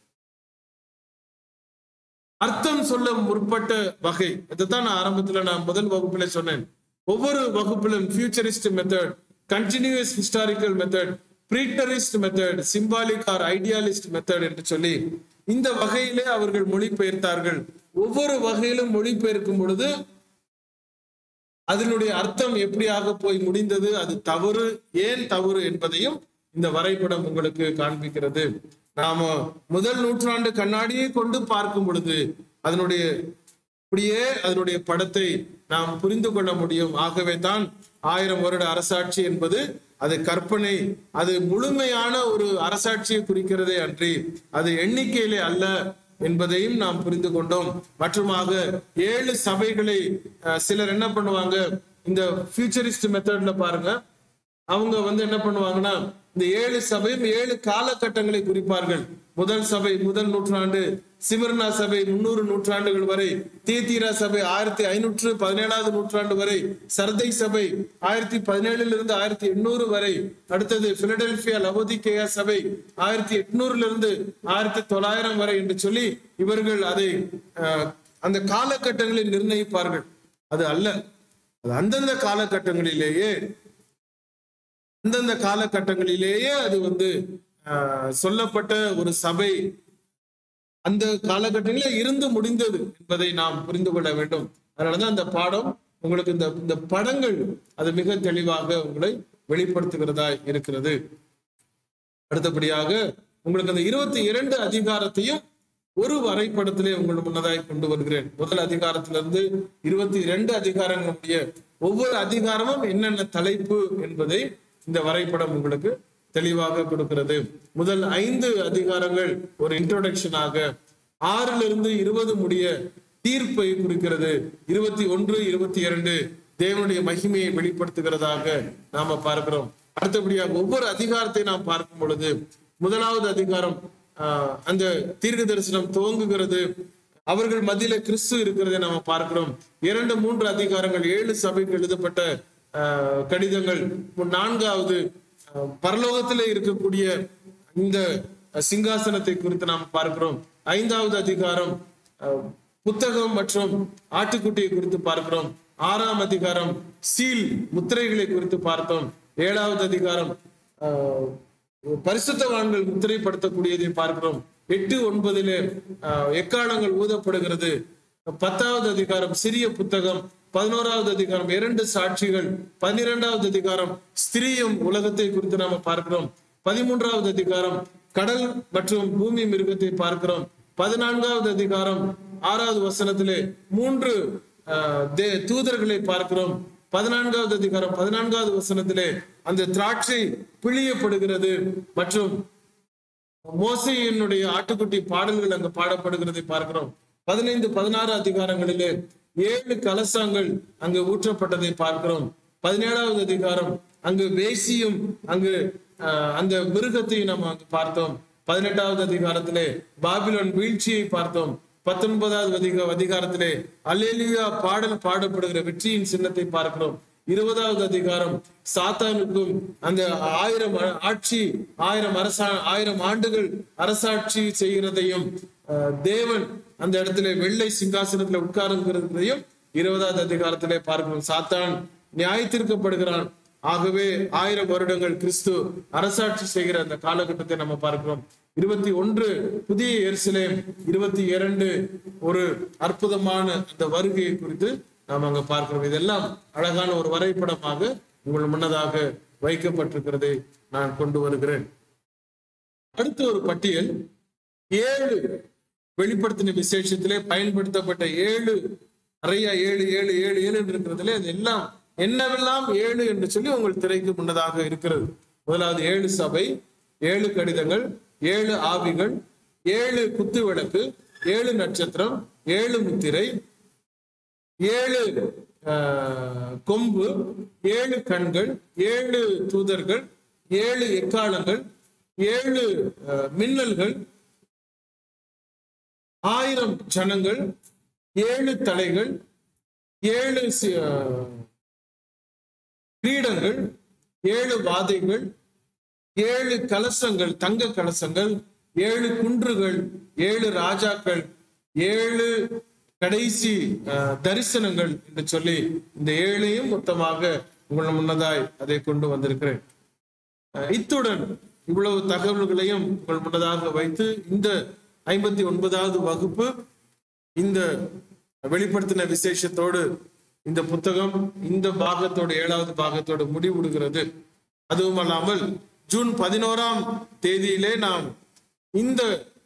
அர்த்தம் சொல்ல முற்பட்ட வகை. அதுதான் நான் ஆரம்பத்துல முதல் வகுப்புல சொன்னேன். ஒவ்வொரு வகுப்பிலும் futurist method, continuous historical method, preterist method, symbolic or idealist method என்று சொல்லி இந்த வகையிலே அவர்கள் மொழிபெயர்த்தார்கள். ஒவ்வொரு வகையிலும் மொழிபெயர்க்கும் பொழுது அதனுடைய அர்த்தம் எப்படியாக போய் முடிந்தது, அது தவறு, ஏன் தவறு என்பதையும் இந்த வரைபடம் உங்களுக்கு காண்பிக்கிறது. நாம முதல் நூற்றாண்டு கண்ணாடியை கொண்டு பார்க்கும் பொழுது அதனுடைய படத்தை நாம் புரிந்து கொள்ள முடியும். ஆகவே தான் 1000 வருட அரசாட்சி என்பது அது கற்பனை, அது முழுமையான ஒரு அரசாட்சியை குறிக்கிறதே அன்றி அது எண்ணிக்கையிலே அல்ல என்பதையும் நாம் புரிந்து கொண்டோம். மற்றுமாக 7 சபைகளை சிலர் என்ன பண்ணுவாங்க, இந்த ஃபியூச்சரிஸ்ட் மெத்தட்ல பாருங்க, அவங்க என்ன பண்ணுவாங்கன்னா இந்த 7 சபையும் 7 காலகட்டங்களை குறிப்பார்கள். முதல் சபை முதல் நூற்றாண்டு, சிமர்னா சபை 300 நூற்றாண்டுகள் வரை, தியத்தீரா சபை 1517 நூற்றாண்டு வரை, சர்தை சபை 1017 1800 வரை, அடுத்தது பிலடெல்பியா லவோதிகேயா சபை 1800 1900 வரை என்று சொல்லி இவர்கள் அதை அந்த காலகட்டங்களில் நிர்ணயிப்பார்கள். அது அல்ல, அது அந்தந்த காலகட்டங்களிலேயே அது சொல்லப்பட்ட ஒரு சபை அந்த காலகட்டங்களில் இருந்து முடிந்தது என்பதை நாம் புரிந்து கொள்ள வேண்டும். அதனாலதான் அந்த பாடம் உங்களுக்கு இந்த படங்கள் அது மிக தெளிவாக உங்களை வெளிப்படுத்துகிறதா இருக்கிறது. அடுத்தபடியாக உங்களுக்கு அந்த 22 அதிகாரத்தையும் ஒரு வரைபடத்திலே உங்கள் முன்னதாய் கொண்டு வருகிறேன். முதல் அதிகாரத்திலிருந்து 22 அதிகாரங்களுடைய ஒவ்வொரு அதிகாரமும் என்னென்ன தலைப்பு என்பதை இந்த வரைபடம் உங்களுக்கு தெளிவாக கொடுக்கிறது. முதல் 5 அதிகாரங்கள் ஒரு இன்ட்ரோடக்ஷனாக, 6 20 முடிய தீர்ப்பை குறிக்கிறது, 21 22 தேவனுடைய மகிமையை வெளிப்படுத்துகிறதாக நாம பார்க்கிறோம். அடுத்தபடியாக ஒவ்வொரு அதிகாரத்தை நாம் பார்க்கும் பொழுது முதலாவது அதிகாரம் அந்த தீர்க்க தரிசனம் துவங்குகிறது, அவர்கள் மத்தியில கிறிஸ்து இருக்கிறதை நாம பார்க்கிறோம். 2 3 அதிகாரங்கள் 7 சபைக்கு எழுதப்பட்ட கடிதங்கள். 4வது பரலோகத்திலே இருக்கக்கூடிய இந்த சிங்காசனத்தை குறித்து நாம் பார்க்கிறோம். 5வது அதிகாரம் புத்தகம் மற்றும் ஆட்டுக்குட்டியை குறித்து பார்க்கிறோம். 6ஆம் அதிகாரம் சீல் முத்திரைகளை குறித்து பார்த்தோம். 7வது அதிகாரம் பரிசுத்தவான்கள் முத்திரைப்படுத்தக்கூடியதை பார்க்கிறோம். 8 9 எக்காலங்கள் ஊதப்படுகிறது. 10வது அதிகாரம் சிறிய புத்தகம். 11வது அதிகாரம் 2 சாட்சிகள். 12வது அதிகாரம் ஸ்திரீயும் உலகத்தை குறித்து நாம பார்க்கிறோம். 13வது அதிகாரம் கடல் மற்றும் பூமி மிருகத்தை பார்க்கிறோம். 14வது அதிகாரம் 6வது வசனத்திலே 3 தூதர்களை பார்க்கிறோம். 14வது அதிகாரம் 14வது வசனத்திலே அந்த திராட்சை பிழியப்படுகிறது மற்றும் மோசேயினுடைய ஆட்டுக்குட்டி பாடல்கள் அங்கு பாடப்படுகிறதை பார்க்கிறோம். 15 16 அதிகாரங்களிலே 7 கலசங்கள் அங்கு ஊற்றப்பட்டதை பார்க்கிறோம். 17வது அதிகாரம் அங்கு வேசியும் அங்கு அந்த மிருகத்தையும் நம்ம அங்கு பார்த்தோம். 18வது அதிகாரத்திலே பாபிலோன் வீழ்ச்சியை பார்த்தோம். 19வது அதிகாரத்திலே அல்லேலூயா பாடல் பாடப்படுகிற வெற்றியின் சின்னத்தை பார்க்கிறோம். 20வது அதிகாரம் சாத்தானுக்கும் அந்த 1000 ஆண்டுகள் அரசாட்சி செய்கிறதையும் தேவன் அந்த இடத்துல வெள்ளை சிங்காசனத்துல உட்கார்கிறதையும் 20வது அதிகாரத்திலே பார்க்கிறோம். சாத்தான் நியாயத்திற்கப்படுகிறான். ஆகவே 1000 வருடங்கள் கிறிஸ்து அரசாட்சி செய்கிற அந்த காலகட்டத்தை நம்ம பார்க்கிறோம். 21 புதிய எருசலேம். 22 ஒரு அற்புதமான அந்த வருகையை குறித்து நாம் அங்க பார்க்கிறோம். இதெல்லாம் அழகான ஒரு வரைபடமாக உங்கள் முன்னதாக வைக்கப்பட்டிருக்கிறதை நான் கொண்டு வருகிறேன். அடுத்த ஒரு பட்டியல் 7 வெளிப்படுத்தின விசேஷத்திலே பயன்படுத்தப்பட்ட 7 நிறைய 7 7 7 7 இருக்கிறதுல அது எல்லாம் என்னவெல்லாம் 7 என்று சொல்லி உங்கள் திரைக்கு முன்னதாக இருக்கிறது. முதலாவது 7 சபை, 7 கடிதங்கள், 7 ஆவிகள், 7 குத்து விளக்கு, 7 நட்சத்திரம், 7 முத்திரை, 7 கொம்பு, 7 கண்கள், 7 தூதர்கள், 7 எக்காலங்கள், 7 மின்னல்கள், 1000 ஜனங்கள், 7 தலைகள், 7 கிரீடங்கள், 7 வாதைகள், 7 கலசங்கள், தங்க கலசங்கள், 7 குன்றுகள், 7 ராஜாக்கள், 7 கடைசி தரிசனங்கள் என்று சொல்லி இந்த 7ஐயும் மொத்தமாக உங்கள் முன்னதாய் அதை கொண்டு வந்திருக்கிறேன். இத்துடன் இவ்வளவு தகவல்களையும் உங்கள் முன்னதாக வைத்து இந்த 59வது வகுப்பு இந்த வெளிப்படுத்தின விசேஷத்தோடு இந்த புத்தகம் இந்த பாகத்தோடு 7வது பாகத்தோடு முடிவுடுகிறது. அதுவும் அல்லாமல் ஜூன் 11ஆம் தேதியிலே நாம் இந்த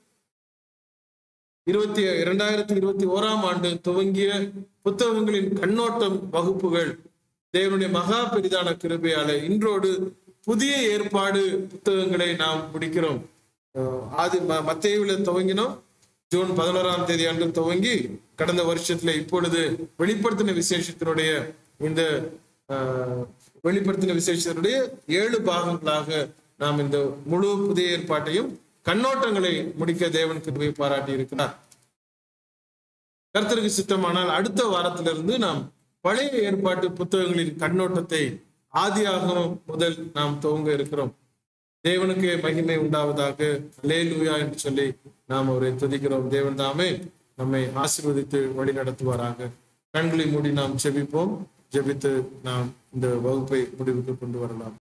2021ஆம் ஆண்டு துவங்கிய புத்தகங்களின் கண்ணோட்டம் வகுப்புகள் தேவனுடைய மகா பெரிதான கிருபையாலே இன்றோடு புதிய ஏற்பாடு புத்தகங்களை நாம் முடிக்கிறோம். மத்தேயுவில துவங்கினோம். ஜூன் 11ஆம் தேதி அன்று துவங்கி கடந்த வருஷத்துல இப்பொழுது வெளிப்படுத்தின விசேஷத்தினுடைய இந்த வெளிப்படுத்தின விசேஷத்தினுடைய 7 பாகங்களாக நாம் இந்த முழு புதிய ஏற்பாட்டையும் கண்ணோட்டங்களை முடிக்க தேவன் கிருபை பாராட்டி இருக்கிறார். கர்த்தருக்கு சித்தமானால் அடுத்த வாரத்திலிருந்து நாம் பழைய ஏற்பாட்டு புத்தகங்களின் கண்ணோட்டத்தை ஆதியாகமம் முதல் நாம் துவங்க இருக்கிறோம். தேவனுக்கு மகிமை உண்டாவதாக, அல்லேலூயா என்று சொல்லி நாம் அவரை துதிக்கிறோம். தேவன் தாமே நம்மை ஆசீர்வதித்து வழி நடத்துவாராக. கண்களை மூடி நாம் ஜெபிப்போம். ஜெபித்து நாம் இந்த வகுப்பை முடிவுக்கு கொண்டு வரலாம்.